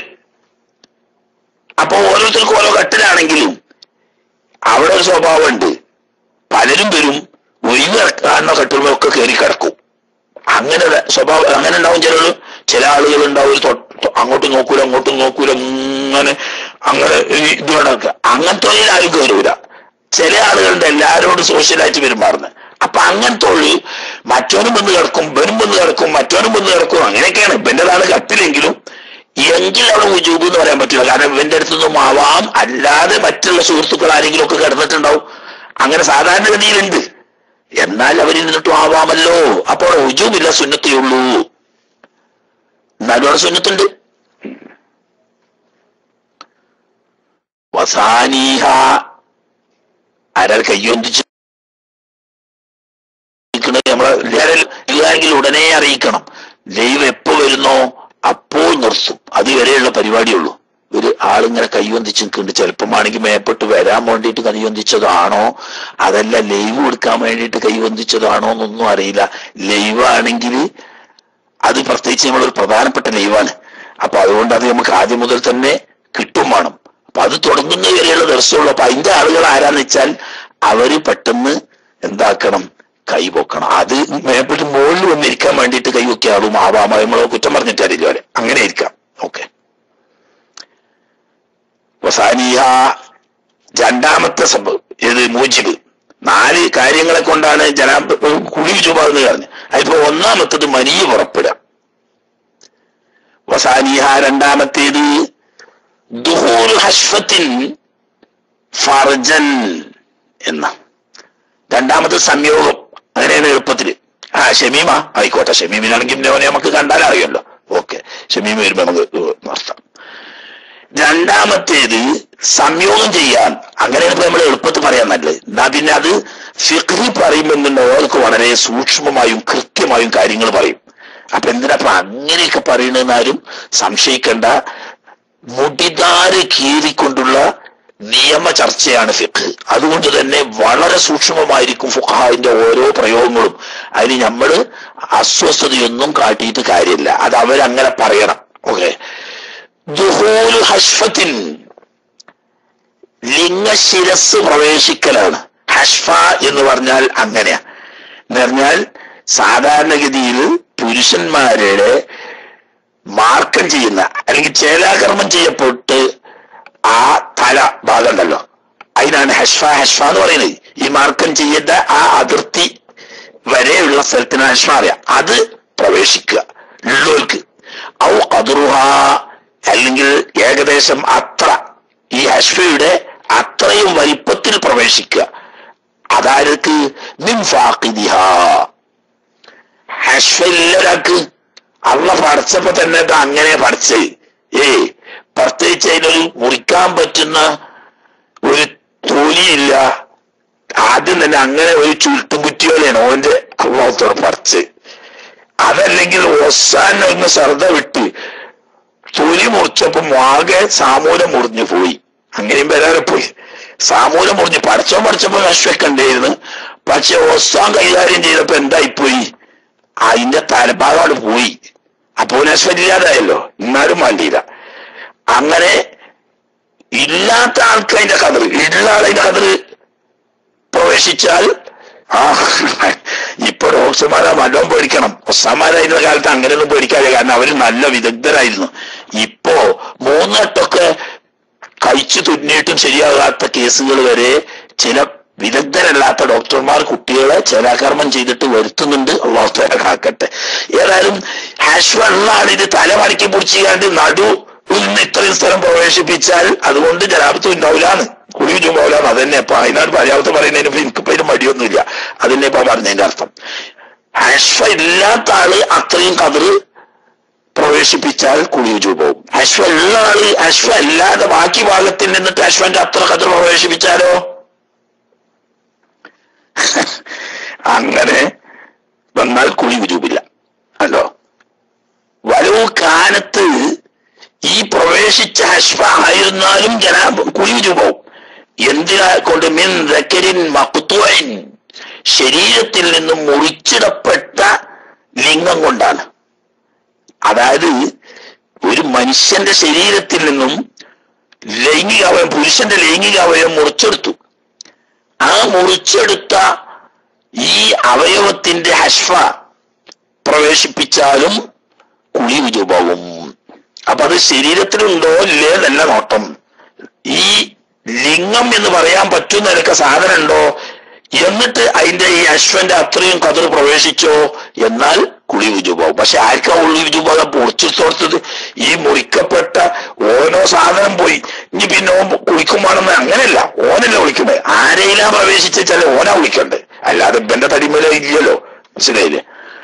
അപ്പൊ ഓരോരുത്തർക്കും ഓരോ കട്ടിലാണെങ്കിലും അവിടെ ഒരു സ്വഭാവം ഉണ്ട്. പലരും വരും ഒഴിവ് കാണുന്ന കട്ടിലുമൊക്കെ കയറി കിടക്കും. അങ്ങനെ സ്വഭാവം അങ്ങനെ ഉണ്ടാവും. ചില ചില ആളുകൾ ഉണ്ടാവും അങ്ങോട്ടും നോക്കൂല അങ്ങോട്ടും നോക്കൂല, അങ്ങനെ അങ്ങനെ ഇത് നടക്കുക. അങ്ങനത്തെ ആരും കയറൂല. ചില ആളുകളുടെ എല്ലാവരോടും സോഷ്യലായിട്ട് പെരുമാറുന്നത്. അപ്പൊ അങ്ങനത്തെ ഉള്ളു മറ്റോനും വന്ന് കിടക്കും, ഇവനും വന്ന് കിടക്കും, മറ്റോനും വന്ന് കിടക്കും. അങ്ങനെയൊക്കെയാണ്. ഇവന്റേതാണ് കട്ടിലെങ്കിലും എങ്കിൽ അവിടെ വുജൂബ് എന്ന് പറയാൻ പറ്റില്ല. കാരണം ഇവന്റെ അടുത്തൊന്നും ആവാം, അല്ലാതെ മറ്റുള്ള സുഹൃത്തുക്കൾ ആരെങ്കിലും ഒക്കെ കിടന്നിട്ടുണ്ടാവും. അങ്ങനെ സാധാരണഗതിയിലുണ്ട്. എന്നാൽ അവരിൽ നിന്നിട്ടും ആവാമല്ലോ. അപ്പോൾ വുജൂബില്ല, സുന്നത്തേ ഉള്ളൂ. എന്നാലും അവിടെ സുന്നത്തുണ്ട്. വസാനീഹ, ആരാൽ കയ്യൊന്നിച്ച് നമ്മളെ എല്ലാരെങ്കിലും ഉടനെ അറിയിക്കണം. ലൈവ് എപ്പോ വരുന്നോ അപ്പോൾ നിർത്തും. അതുവരെയുള്ള പരിപാടിയുള്ളൂ. ഒരു ആളിങ്ങനെ കൈവന്തിച്ച് നിൽക്കുന്നുണ്ട്. ചിലപ്പം ആണെങ്കിൽ മേപ്പെട്ട് വരാൻ വേണ്ടിയിട്ട് കൈവന്തിച്ചതാണോ അതല്ല ലൈവ് എടുക്കാൻ വേണ്ടിയിട്ട് കൈവന്തിച്ചതാണോ എന്നൊന്നും അറിയില്ല. ലൈവ് ആണെങ്കിൽ അത് പ്രത്യേകിച്ച് നമ്മളൊരു പ്രധാനപ്പെട്ട ലൈവാണ്. അപ്പൊ അതുകൊണ്ട് അത് നമുക്ക് ആദ്യം മുതൽ തന്നെ കിട്ടും വേണം. അപ്പൊ അത് തുടങ്ങുന്ന വരെയുള്ള ദിവസമുള്ളൂ. അപ്പൊ അതിന്റെ ആളുകൾ ആരാന്ന് വെച്ചാൽ അവര് പെട്ടെന്ന് എന്താക്കണം? കൈപൊക്കണം. അത് മേപ്പിട്ട് മുകളിൽ വന്നിരിക്കാൻ വേണ്ടിയിട്ട് കൈവൊക്കിയ ആളും ആവാമോ നമ്മളോ കുറ്റം പറഞ്ഞിട്ട് അറിയില്ല. അങ്ങനെ ഇരിക്കാം. ഓക്കെ. വസാനിഹ രണ്ടാമത്തെ സംഭവം ഏത്? മൂജിബ്. നാല് കാര്യങ്ങളെ കൊണ്ടാണ് ജനാ കുളി ചുമന്ന് പറഞ്ഞു. അതിപ്പോ ഒന്നാമത്തത് മനിയ് പുറപ്പെടുക. വസാനിഹ രണ്ടാമത്തേത് ദുഹൂൽ ഹശ്ഫത്തിൻ ഫർജൻ എന്ന രണ്ടാമത് സംയോഗം. അങ്ങനെയാണ് എളുപ്പത്തില്. ആ ഷമീമ ആയിക്കോട്ടെ, ഷമീമിനാണെങ്കിൽ നമുക്ക് കണ്ടാൽ അറിയല്ലോ. ഓക്കെ, ഷമീമ വരുമ്പോ നമുക്ക് നിർത്താം. രണ്ടാമത്തേത് സംയോഗം ചെയ്യാൻ. അങ്ങനെയാണ് ഇപ്പൊ നമ്മൾ എളുപ്പത്തിൽ പറയാൻ നല്ലത്. എന്നാ പിന്നെ അത് ഫിഖ്ഹ് പറയുമ്പോന്നുണ്ടോ അവർക്ക് വളരെ സൂക്ഷ്മമായും കൃത്യമായും കാര്യങ്ങൾ പറയും. അപ്പൊ എന്തിനാ അങ്ങനെയൊക്കെ പറയണെന്നാരും സംശയിക്കേണ്ട. മുടിദാര് കീറിക്കൊണ്ടുള്ള നിയമ ചർച്ചയാണ് ഫിഖ്. അതുകൊണ്ട് തന്നെ വളരെ സൂക്ഷ്മമായിരിക്കും ഫുഖഹാന്റെ ഓരോ പ്രയോഗങ്ങളും. അതിന് നമ്മൾ അസ്വസ്ഥതയൊന്നും കാട്ടിയിട്ട് കാര്യമില്ല. അത് അവരങ്ങനെ പറയണം. ഓക്കെ. ദുഹൂൽ ഹശ്ഫത്തിൻ ലിംഗശിരസ് പ്രവേശിക്കലാണ്. ഹഷ്ഫ എന്ന് പറഞ്ഞാൽ അങ്ങനെയാ. എന്ന് പറഞ്ഞാൽ സാധാരണഗതിയിൽ പുരുഷന്മാരുടെ മാർക്കം ചെയ്യുന്ന അല്ലെങ്കിൽ ചേലാകർമ്മം ചെയ്യപ്പെട്ട് ആ തല ഭാഗം ഉണ്ടല്ലോ, അതിനാണ് ഹഷ്ഫ ഹഷ്ഫ എന്ന് പറയുന്നത്. ഈ മാർക്കം ചെയ്യേണ്ട ആ അതിർത്തി വരെയുള്ള സ്ഥലത്തിന് ഹഷ്ഫ അറിയാം. അത് പ്രവേശിക്കുക ഉള്ളവർക്ക്. ഔ ഖദ്റുഹ അല്ലെങ്കിൽ ഏകദേശം അത്ര, ഈ ഹഷ്ഫയുടെ അത്രയും വലിപ്പത്തിൽ പ്രവേശിക്കുക. അതാർക്ക് മിൻ ഫാഖിദിഹ. ഹഷ്ഫ ഇല്ല ഒരാൾക്ക്. അള്ള പഠിച്ചപ്പോ തന്നെ അങ്ങനെ പഠിച്ച് ഏ പ്രത്യേകിച്ച് അതിനൊരു മുറിക്കാൻ പറ്റുന്ന ഒരു തൊലിയില്ല. ആദ്യം തന്നെ അങ്ങനെ ഒരു ചുരുട്ടും കുറ്റിയോലെയാണ് ഓന്റെ അള്ളാഹത്തോടെ പഠിച്ച്. അതല്ലെങ്കിൽ ഒസാൻ ഒന്ന് ശ്രദ്ധ വിട്ട് തൊലി മുറിച്ചപ്പോ ആകെ സാമൂലം മുറിഞ്ഞു പോയി. അങ്ങനെയും വരാതെ പോയി. സാമൂലം മുറിഞ്ഞ് പഠിച്ചോ പഠിച്ചപ്പോ ഹഷ്ഫൊക്കെ ഉണ്ടായിരുന്നു. പക്ഷെ ഒസാൻ കൈകാര്യം ചെയ്തപ്പോ എന്തായിപ്പോയി? അതിന്റെ തലഭാഗമാണ് പോയി. അപ്പോ ഹഷ്ഫില്ലാതായല്ലോ. എന്നാലും വേണ്ടിയില്ല. അങ്ങനെ ഇല്ലാത്ത ആൾക്ക് അതിന്റെ കതിർ, ഉള്ള ആളതിന്റെ കതിർ പ്രവേശിച്ചാൽ ആ ഇപ്പൊ ഡോക്ടർമാരെ നല്ലോണം പേടിക്കണം. ഒസാമാരായിരുന്ന കാലത്ത് അങ്ങനെയൊന്നും പേടിക്കാതെ, കാരണം അവര് നല്ല വിദഗ്ധരായിരുന്നു. ഇപ്പോ മൂന്നെട്ടൊക്കെ കഴിച്ചു തുന്നിയിട്ടും ശരിയാകാത്ത കേസുകൾ വരെ ചില വിദഗ്ധരല്ലാത്ത ഡോക്ടർമാർ കുട്ടികളെ ചേലാകർമ്മം ചെയ്തിട്ട് വരുത്തുന്നുണ്ട്. അള്ളാഹു തആല കാക്കട്ടെ. ഏതായാലും ഹഷ്ഫ ഉള്ള ആളിന് തല മടക്കി പിടിച്ചാണ്ട് നടു ഇന്ന് ഇത്രയും സ്ഥലം പ്രവേശിപ്പിച്ചാൽ അതുകൊണ്ട് ജനാപത്ത് ഉണ്ടാവില്ലാന്ന്, കുളി ചുമ്പാവില്ലാന്ന്. അതന്നെ ഇപ്പൊ അതിനാണ് പര്യാപ്തം പറയുന്നതിന് എനിക്കിപ്പോ അതിന് മടിയൊന്നുമില്ല. അതന്നെ ഇപ്പൊ പറഞ്ഞതിന്റെ അർത്ഥം. ഹഷ്ഫ ഇല്ലാത്ത ആള് അത്രയും കതിർ പ്രവേശിപ്പിച്ചാൽ കുളിയുജു പോകും. ഹഷ്ഫ ഉള്ള ആള് ഹഷ്ഫ അല്ലാതെ ബാക്കി ഭാഗത്തിൽ നിന്നിട്ട് ഹഷ്ഫന്റെ അത്ര കതിർ പ്രവേശിപ്പിച്ചാലോ അങ്ങനെ വന്നാൽ കുളി വിജൂബില്ല അല്ലോ. വലവ് കാലത്ത് ഈ പ്രവേശിച്ച ഹഷ്ഫ ആയിരുന്നാലും ജനാബ് കുളി വിജൂബാവും. എന്തിനാ കൊണ്ട്? മിൻ ദക്കരിൻ മഖ്തുഇൻ, ശരീരത്തിൽ നിന്നും മുറിച്ചിടപ്പെട്ട ലിംഗം കൊണ്ടാണ്. അതായത് ഒരു മനുഷ്യന്റെ ശരീരത്തിൽ നിന്നും ലൈംഗിക അവയവം, പുരുഷന്റെ ലൈംഗിക അവയവം മുറിച്ചെടുത്തു. ആ മുറിച്ചെടുത്ത ഈ അവയവത്തിന്റെ ഹഷ്ഫ പ്രവേശിപ്പിച്ചാലും കുളി വിജൂബാവും. അപ്പൊ അത് ശരീരത്തിലുണ്ടോ ഇല്ലേ എന്നല്ല നോട്ടം. ഈ ലിംഗം എന്ന് പറയാൻ പറ്റുന്ന നിലക്ക് സാധനം ഉണ്ടോ, എന്നിട്ട് അതിന്റെ ഈ അശ്വന്റെ അത്രയും കതിർ പ്രവേശിച്ചോ എന്നാൽ കുളി വിജൂബാവും. പക്ഷെ ആർക്കാ കുളി വിജൂബാകാൻ പൊളിച്ചിട്ടോർത്തത്? ഈ മുറിക്കപ്പെട്ട ഓരോ സാധനം പോയി ഇനി പിന്നെ ഓൻ കുളിക്കുമ്പോണെന്ന് അങ്ങനെയല്ല. ഓനല്ല വിളിക്കണ്ടേ, ആരെയിലാ പ്രവേശിച്ചാൽ ഓനാ വിളിക്കണ്ടേ, അല്ലാതെ ഇവന്റെ തടിമേല ഇല്ലല്ലോ. മനസ്സിലായില്ലേ?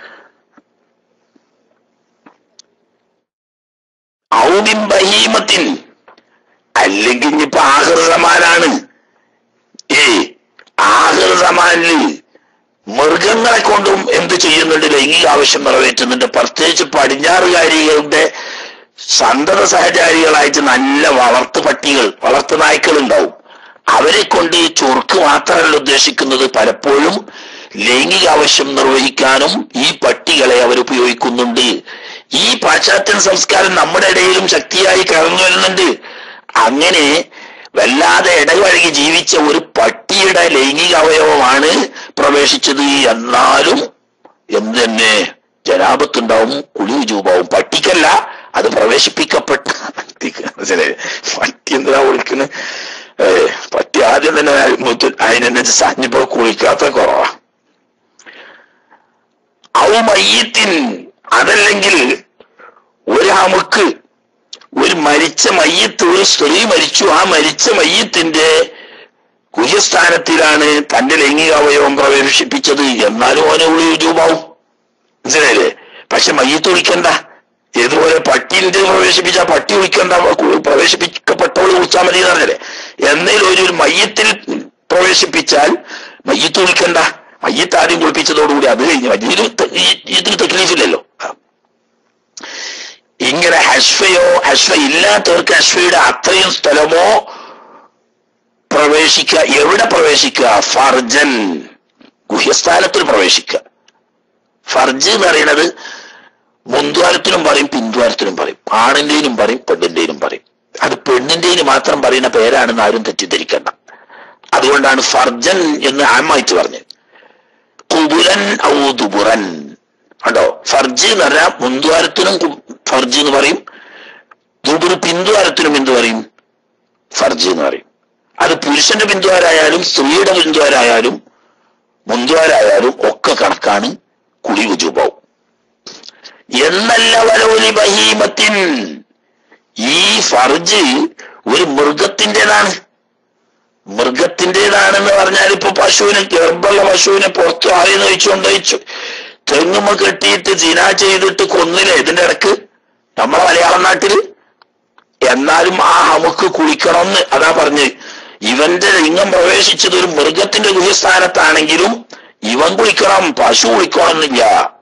ഔദിൻ ബഹീമത്തിൻ, അല്ലെങ്കിൽ ഇനിയിപ്പോ ആഖിർ സമാനാണ്. ഏ ആഖിർ സമാനിൽ മൃഗങ്ങളെ കൊണ്ടും എന്ത് ചെയ്യുന്നുണ്ട്? ലൈംഗിക ആവശ്യം നിറവേറ്റുന്നുണ്ട്. പ്രത്യേകിച്ച് പടിഞ്ഞാറുകാരികളുടെ സന്തത സഹചാരികളായിട്ട് നല്ല വളർത്തു പട്ടികൾ, വളർത്തു നായ്ക്കൾ ഉണ്ടാവും. അവരെ കൊണ്ട് ഈ ചൊറുക്ക് മാത്രമല്ല ഉദ്ദേശിക്കുന്നത്, പലപ്പോഴും ലൈംഗിക ആവശ്യം നിർവഹിക്കാനും ഈ പട്ടികളെ അവർ ഉപയോഗിക്കുന്നുണ്ട്. ഈ പാശ്ചാത്യ സംസ്കാരം നമ്മുടെ ഇടയിലും ശക്തിയായി കടന്നു വരുന്നുണ്ട്. അങ്ങനെ വല്ലാതെ ഇടവഴകി ജീവിച്ച ഒരു പട്ടിയെ സ്ത്രീയുടെ ലൈംഗിക അവയവമാണ് പ്രവേശിച്ചത്, എന്നാലും എന്ത് തന്നെ ജനാപത്തുണ്ടാവും, കുളി വുജൂബാവും. പട്ടിക്കല്ല, അത് പ്രവേശിപ്പിക്കപ്പെട്ട മനസ്സിലായി. പട്ടി എന്തിനാ വിളിക്കുന്നത്? പട്ടി ആദ്യം തന്നെ അതിനെന്ന് സാഞ്ഞിപ്പോ കുളിക്കാത്ത കുറവാ. ഔ മയ്യിത്തിൻ, അതല്ലെങ്കിൽ ഒരു ഹമുക്ക്, ഒരു മരിച്ച മയ്യത്ത്, ഒരു സ്ത്രീ മരിച്ചു, ആ മരിച്ച മയ്യത്തിന്റെ ഗുഹ്യസ്ഥാനത്തിലാണ് തന്റെ ലൈംഗിക അവയവം പ്രവേശിപ്പിച്ചത്, എന്നാലും അവനെ ഉള്ളി വുജൂബാവും. മനസ്സിലായില്ലേ? പക്ഷെ മയ്യത്ത് വിളിക്കണ്ട. ഏതുപോലെ പട്ടിന്റെ പ്രവേശിപ്പിച്ച പട്ടി വിളിക്കണ്ട, പ്രവേശിപ്പിക്കപ്പെട്ടവൾ വിളിച്ചാൽ മതി എന്നറിഞ്ഞല്ലേ. എന്നേലും ഒരു മയ്യത്തിൽ പ്രവേശിപ്പിച്ചാൽ മയ്യത്ത് വിളിക്കണ്ട. മയ്യത്ത് ആദ്യം കുളിപ്പിച്ചതോടുകൂടി അത് കഴിഞ്ഞു. ഇതിന് തക്ലീഫില്ലല്ലോ. ഇങ്ങനെ ഹഷ്ഫയോ ഹഷ്ഫ ഇല്ലാത്തവർക്ക് ഹഷ്ഫയുടെ അത്രയും സ്ഥലമോ പ്രവേശിക്കുക. എവിടെ പ്രവേശിക്കുക? ഫർജൻ, ഗുഹ്യസ്ഥാനത്തിൽ പ്രവേശിക്കുക. ഫർജ് എന്ന് പറയുന്നത് മുൻദ്വാരത്തിനും പറയും പിൻദ്വാരത്തിനും പറയും, ആണിന്റെയും പറയും പെണ്ണിന്റെയും പറയും. അത് പെണ്ണിന്റെയും മാത്രം പറയുന്ന പേരാണെന്ന് ആരും തെറ്റിദ്ധരിക്കണ്ട. അതുകൊണ്ടാണ് ഫർജൻ എന്ന് ആമായിട്ട് പറഞ്ഞത്. കുബുരൻ ഔ ദുബുറൻ കണ്ടോ. ഫർജ് എന്ന് പറഞ്ഞാൽ മുൻദ്വാരത്തിനും ഫർജ് എന്ന് പറയും, ദുബുർ പിൻദ്വാരത്തിനും എന്ത് പറയും? ഫർജ് എന്ന് പറയും. അത് പുരുഷന്റെ പിൻദ്വാരായാലും സ്ത്രീയുടെ പിൻദ്വാരായാലും മുൻദ്വാരായാലും ഒക്കെ കണക്കാണ്, കുളി വുജൂബാവും. എന്നല്ല വലൗലി ബഹീമത്തിൻ, ഈ ഫർജ് ഒരു മൃഗത്തിൻ്റെതാണ്. മൃഗത്തിൻ്റെതാണെന്ന് പറഞ്ഞാൽ ഇപ്പൊ പശുവിനെ, ഗർഭമുള്ള പശുവിനെ പുറത്തു ആരെന്ന് വെച്ചുകൊണ്ടയച്ചു തെങ്ങുമ്മ കെട്ടിയിട്ട് ജിനാ ചെയ്തിട്ട് കൊന്നില്ലേ ഇതിന്റെ ഇടക്ക് നമ്മളെ മലയാളം നാട്ടില്. എന്നാലും ആ ഹമുക്ക് കുളിക്കണമെന്ന് അതാ പറഞ്ഞ്. ഇവന്റെ ലിംഗം പ്രവേശിച്ചത് ഒരു മൃഗത്തിന്റെ ഗുഹ്യസ്ഥാനത്താണെങ്കിലും ഇവൻ കുളിക്കണം, പശു കുളിക്കണമെന്നില്ല.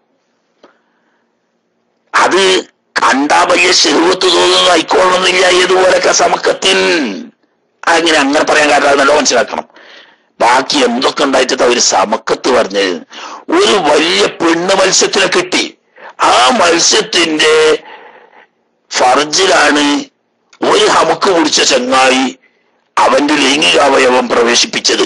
അത് കണ്ടാ വലിയ ശെഹ്വത്ത് തോന്നുന്നു ആയിക്കോളണമെന്നില്ല. ഏതുപോലൊക്കെ സമക്കത്തിൻ അങ്ങനെ അങ്ങനെ പറയാൻ കാരണം നല്ല മനസ്സിലാക്കണം. ബാക്കി എന്തൊക്കെ ഉണ്ടായിട്ട് ഒരു സമക്കത്ത് പറഞ്ഞത്, ഒരു വലിയ പെണ്ണ് മത്സ്യത്തിനെ കിട്ടി, ആ മത്സ്യത്തിന്റെ ഫർജിലാണ് ഒരു ഹമുക്ക് കുടിച്ച ചങ്ങായി അവന്റെ ലൈംഗിക അവയവം പ്രവേശിപ്പിച്ചത്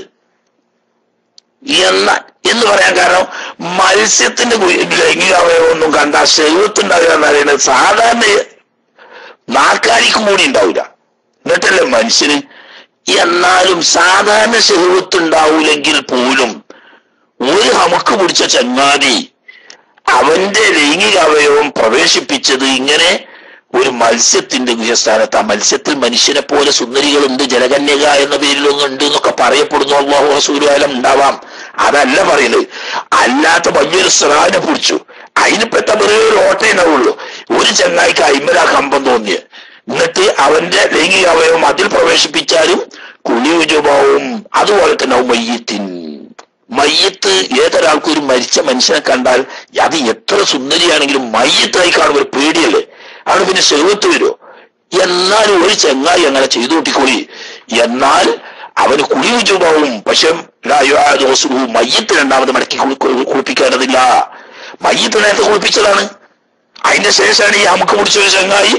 എന്ന എന്ന് പറയാൻ കാരണം മത്സ്യത്തിന്റെ ലൈംഗിക അവയവം ഒന്നും കണ്ടാ ശരീരത്തുണ്ടാവുക എന്ന് പറയുന്നത് സാധാരണ നാക്കാരിക്കും കൂടി ഉണ്ടാവില്ല, എന്നിട്ടല്ലേ മനുഷ്യന്. എന്നാലും സാധാരണ ശരീരത്തുണ്ടാവൂലെങ്കിൽ പോലും ഒരു ഹമുക്ക് പിടിച്ച ചങ്ങാതി അവന്റെ ലൈംഗിക അവയവം പ്രവേശിപ്പിച്ചത് ഇങ്ങനെ ഒരു മത്സ്യത്തിന്റെ ഗുഹ്യസ്ഥാനത്ത്. ആ മത്സ്യത്തിൽ മനുഷ്യനെ പോലെ സുന്ദരികളുണ്ട്, ജലകന്യക എന്ന പേരിലൊന്നും ഉണ്ട് എന്നൊക്കെ പറയപ്പെടുന്നു. അല്ലാഹു റസൂലും ആലം ഉണ്ടാവാം, അതല്ല പറയുന്നത്. അല്ലാത്ത വലിയൊരു സ്രാവിനെ പിടിച്ചു, അതിനിപ്പെട്ട വെറുതെ ഒരു ഓട്ടേ ഉണ്ടാവുള്ളൂ. ഒരു ചങ്ങായിക്ക് അയിമല കമ്പം തോന്നിയ, എന്നിട്ട് അവന്റെ ലൈംഗിക അവയവം അതിൽ പ്രവേശിപ്പിച്ചാലും കുളി വുജൂബാവും. അതുപോലെ തന്നെ മയ്യത്തിൻ, മയ്യത്ത് ഏതൊരാൾക്കും ഒരു മരിച്ച മനുഷ്യനെ കണ്ടാൽ അത് എത്ര സുന്ദരിയാണെങ്കിലും മയ്യത്തായി കാണുമ്പോൾ ഒരു പേടിയല്ലേ, അവിടെ പിന്നെ ശെഹ്വത്ത് വരുമോ? എന്നാലും ഒരു ചങ്ങായി അങ്ങനെ ചെയ്തു കൂട്ടിക്കൊളി, എന്നാൽ അവന് കുളി വുജൂബാവും. പക്ഷെ മയ്യത്ത് രണ്ടാമത് മടക്കി കുളിപ്പിക്കേണ്ടതില്ല. മയ്യത്ത് നേരത്തെ കുളിപ്പിച്ചതാണ്, അതിന്റെ ശേഷമാണ് ഈ അമുക്ക് പിടിച്ച ഒരു ചങ്ങായി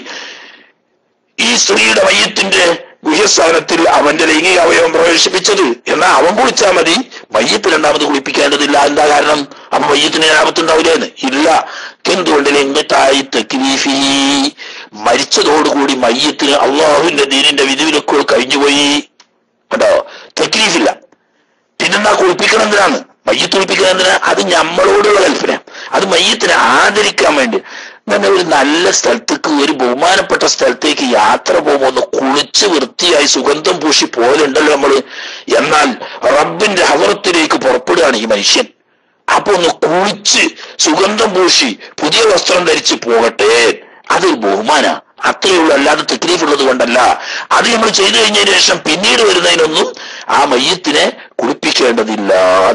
ഈ സ്ത്രീയുടെ മയ്യത്തിന്റെ ഗുഹ്യസ്ഥാനത്തിൽ അവന്റെ ലൈംഗിക അവയവം പ്രവേശിപ്പിച്ചത്. എന്നാൽ അവൻ കുളിച്ചാൽ മതി, മയ്യത്ത് രണ്ടാമത് കുളിപ്പിക്കേണ്ടതില്ല. എന്താ കാരണം? അപ്പൊ മയ്യത്തിന് ലാഭത്തുണ്ടാവില്ലേന്ന് ഇല്ല. എന്തുകൊണ്ട്? ലിംഗത്തായി തക്ലീഫി, മരിച്ചതോടുകൂടി മയ്യത്തിന് അള്ളാഹുവിന്റെ ദീനിന്റെ വിധിവിലക്കുകൾ കഴിഞ്ഞുപോയി. കേട്ടോ, തക്ലീഫില്ല. പിന്നെന്താ കുളിപ്പിക്കണം എന്തിനാണ്? മയ്യത്ത് കുളിപ്പിക്കണം എന്തിനാ? അത് നമ്മളോടുള്ള കൽപ്പന. അത് മയ്യത്തിനെ ആദരിക്കാൻ വേണ്ടി. തന്നെ ഒരു നല്ല സ്ഥലത്തേക്ക്, ഒരു ബഹുമാനപ്പെട്ട സ്ഥലത്തേക്ക് യാത്ര പോകുമ്പോൾ ഒന്ന് കുളിച്ച് വൃത്തിയായി സുഗന്ധം പൂശി പോലുണ്ടല്ലോ നമ്മള്. എന്നാൽ റബ്ബിന്റെ ഹദറത്തിലേക്ക് പുറപ്പെടുകയാണ് ഈ മനുഷ്യൻ. അപ്പൊ ഒന്ന് കുളിച്ച് സുഗന്ധം പൂശി പുതിയ വസ്ത്രം ധരിച്ച് പോകട്ടെ, അതൊരു ബഹുമാന. അത്രയുള്ളൂ, അല്ലാതെ തക്ലീഫുള്ളത് കൊണ്ടല്ല. അത് നമ്മൾ ചെയ്തു കഴിഞ്ഞതിന് ശേഷം പിന്നീട് വരുന്നതിനൊന്നും ആ മയ്യത്തിനെ കുളിപ്പിക്കേണ്ടതില്ല.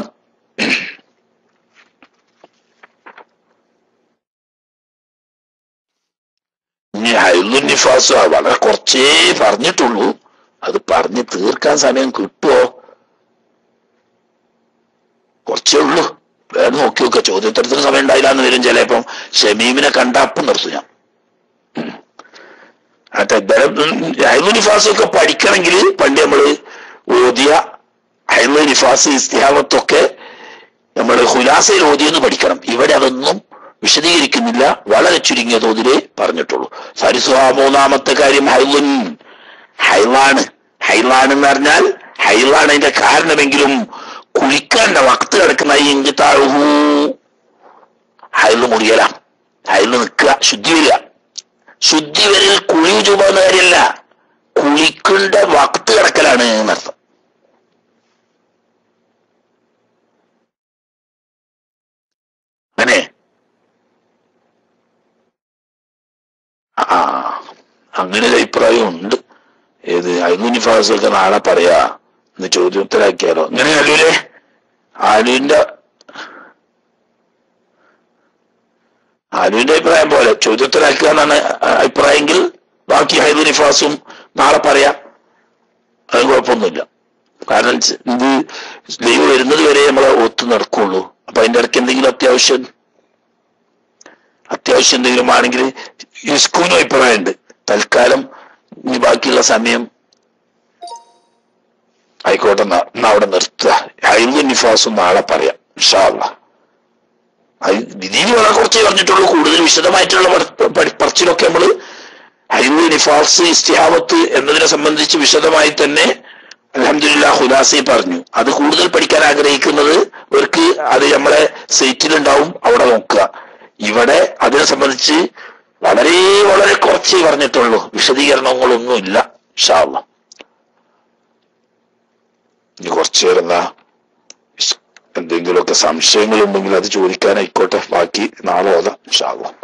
നിഫാസ് വളരെ കുറച്ചേ പറഞ്ഞിട്ടുള്ളൂ, അത് പറഞ്ഞ് തീർക്കാൻ സമയം കിട്ടുമോ? കുറച്ചേ ഉള്ളൂ, വേറെ നോക്കി നോക്കുക. ചോദ്യോത്തരത്തിന് സമയം ഉണ്ടായില്ല എന്ന് വരും ചിലപ്പം. ഷമീമിനെ കണ്ട അപ്പം നിർത്തും ഞാൻ. ഹൈദ് നിഫാസൊക്കെ പഠിക്കണമെങ്കിൽ പണ്ട് നമ്മള് ഓതിയ ഹൈദ് നിഫാസ് നിഫാസ് ഇസ്തിഹാബത്തൊക്കെ നമ്മൾ ഖുലാസയിൽ ഓതിയെന്ന് പഠിക്കണം. ഇവിടെ അതൊന്നും വിശദീകരിക്കുന്നില്ല, വളരെ ചുരുങ്ങിയ തോതിലേ പറഞ്ഞിട്ടുള്ളൂ. സരിസുഹ മൂന്നാമത്തെ കാര്യം ഹൈലുൻ, ഹൈലാണ്. ഹൈലാണെന്ന് പറഞ്ഞാൽ ഹൈലാണ് അതിന്റെ കാരണമെങ്കിലും കുളിക്കാന്റെ വക്ത് കിടക്കുന്ന ഈ ഇഞ്ചിത്താഴു ഹൈല് മുറിയലാണ്. ഹൈല് നിൽക്കുക, ശുദ്ധി വരിക. ശുദ്ധി വരിൽ കുളി ചുമന്ന കാര്യമല്ല, കുളിക്കേണ്ട വക്ത് കിടക്കലാണ് എന്നർത്ഥം. അങ്ങനെ ആ അങ്ങനെ ഒരു അഭിപ്രായം ഉണ്ട്. ഏത് ഹൈലു നിഫാസൊക്കെ നാളെ പറയാ എന്ന് ചോദ്യോത്തരാക്കിയാലോ? ഇങ്ങനെ അല്ലൂലേ? ആലുവിന്റെ ആലുവിന്റെ അഭിപ്രായം പോലെ ചോദ്യോത്തരാക്കുക എന്നാണ് അഭിപ്രായമെങ്കിൽ ബാക്കി ഹൈലു നിഫാസും നാളെ പറയാം, അത് കുഴപ്പമൊന്നുമില്ല. കാരണം ഇത് ലൈവ് വരുന്നത് വരെ നമ്മളെ ഒത്തു നടക്കുള്ളൂ. അപ്പൊ അതിന്റെ ഇടയ്ക്ക് എന്തെങ്കിലും അത്യാവശ്യം അത്യാവശ്യം എന്തെങ്കിലും ആണെങ്കിൽ യുസ്കൂനും അഭിപ്രായമുണ്ട്. തൽക്കാലം ഇനി ബാക്കിയുള്ള സമയം ആയിക്കോട്ടെ, എന്നാ അവിടെ നിർത്തുക. ഹൈലു നിഫാസും നാളെ പറയാം ഇൻഷാ അല്ലാഹ്. വിധിയിൽ വളരെ കുറച്ചേ പറഞ്ഞിട്ടുള്ളൂ. കൂടുതൽ വിശദമായിട്ടുള്ള പറച്ചിലൊക്കെ നമ്മള് ഹൈലു നിഫാസ് ഇസ്തിഹാബത്ത് എന്നതിനെ സംബന്ധിച്ച് വിശദമായി തന്നെ അൽഹംദുലില്ലാഹ് ഖുലാസയിൽ പറഞ്ഞു. അത് കൂടുതൽ പഠിക്കാൻ ആഗ്രഹിക്കുന്നത് അവർക്ക് അത് നമ്മളെ സൈറ്റിലുണ്ടാവും, അവിടെ നോക്കുക. ഇവിടെ അതിനെ സംബന്ധിച്ച് വളരെ വളരെ കുറച്ചേ പറഞ്ഞിട്ടുള്ളൂ, വിശദീകരണങ്ങളൊന്നും ഇല്ല ഇൻഷാ അല്ലാഹ്. ഇനി കുറച്ചു നേരം എന്തെങ്കിലുമൊക്കെ സംശയങ്ങളുണ്ടെങ്കിൽ അത് ചോദിക്കാനായിക്കോട്ടെ, ബാക്കി നാളെ ഓതാം ഇൻഷാ അല്ലാഹ്.